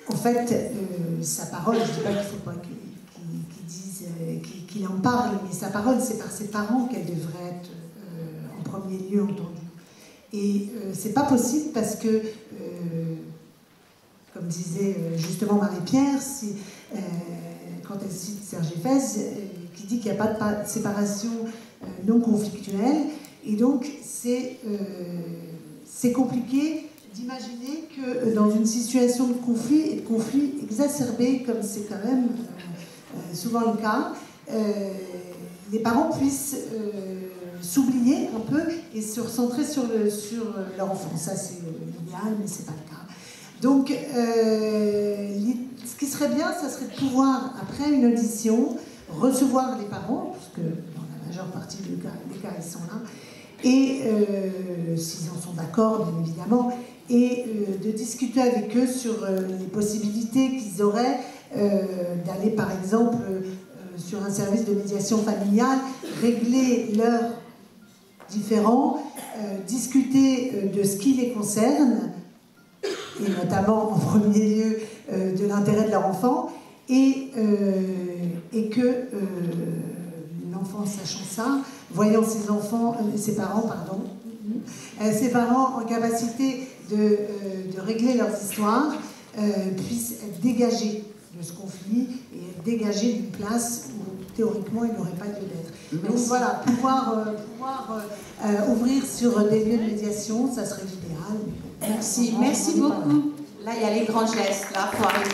en fait, euh, sa parole, je ne dis pas qu'il ne faut pas qu'il qu'il dise, euh, qu'il qu'il en parle, mais sa parole, c'est par ses parents qu'elle devrait être euh, en premier lieu entendue. Et euh, c'est pas possible parce que, euh, comme disait euh, justement Marie-Pierre, si, euh, quand elle cite Serge Effès, euh, qui dit qu'il n'y a pas de séparation euh, non conflictuelle, et donc c'est euh, c'est compliqué d'imaginer que dans une situation de conflit, et de conflit exacerbé, comme c'est quand même euh, euh, souvent le cas, euh, les parents puissent euh, s'oublier un peu et se recentrer sur, le, sur leur enfant. Ça, c'est l'idéal, mais c'est pas le cas. Donc, euh, ce qui serait bien, ça serait de pouvoir, après une audition, recevoir les parents, parce que dans la majeure partie des cas, des cas ils sont là, et euh, s'ils en sont d'accord, bien évidemment, et euh, de discuter avec eux sur euh, les possibilités qu'ils auraient euh, d'aller, par exemple, euh, sur un service de médiation familiale, régler leurs différends, euh, discuter euh, de ce qui les concerne, et notamment en premier lieu euh, de l'intérêt de leur enfant, et, euh, et que euh, l'enfant sachant ça, voyant ses enfants, euh, ses parents, pardon, euh, ses parents en capacité de, euh, de régler leurs histoires, euh, puissent être dégagés de ce conflit et être dégagés d'une place où théoriquement il n'aurait pas lieu d'être. Donc voilà, pouvoir, euh, pouvoir euh, euh, ouvrir sur des lieux de médiation, ça serait l'idéal. Merci, merci beaucoup. Là, il y a les grands gestes, là, il faut arrêter.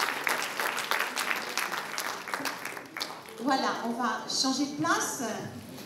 Voilà, on va changer de place.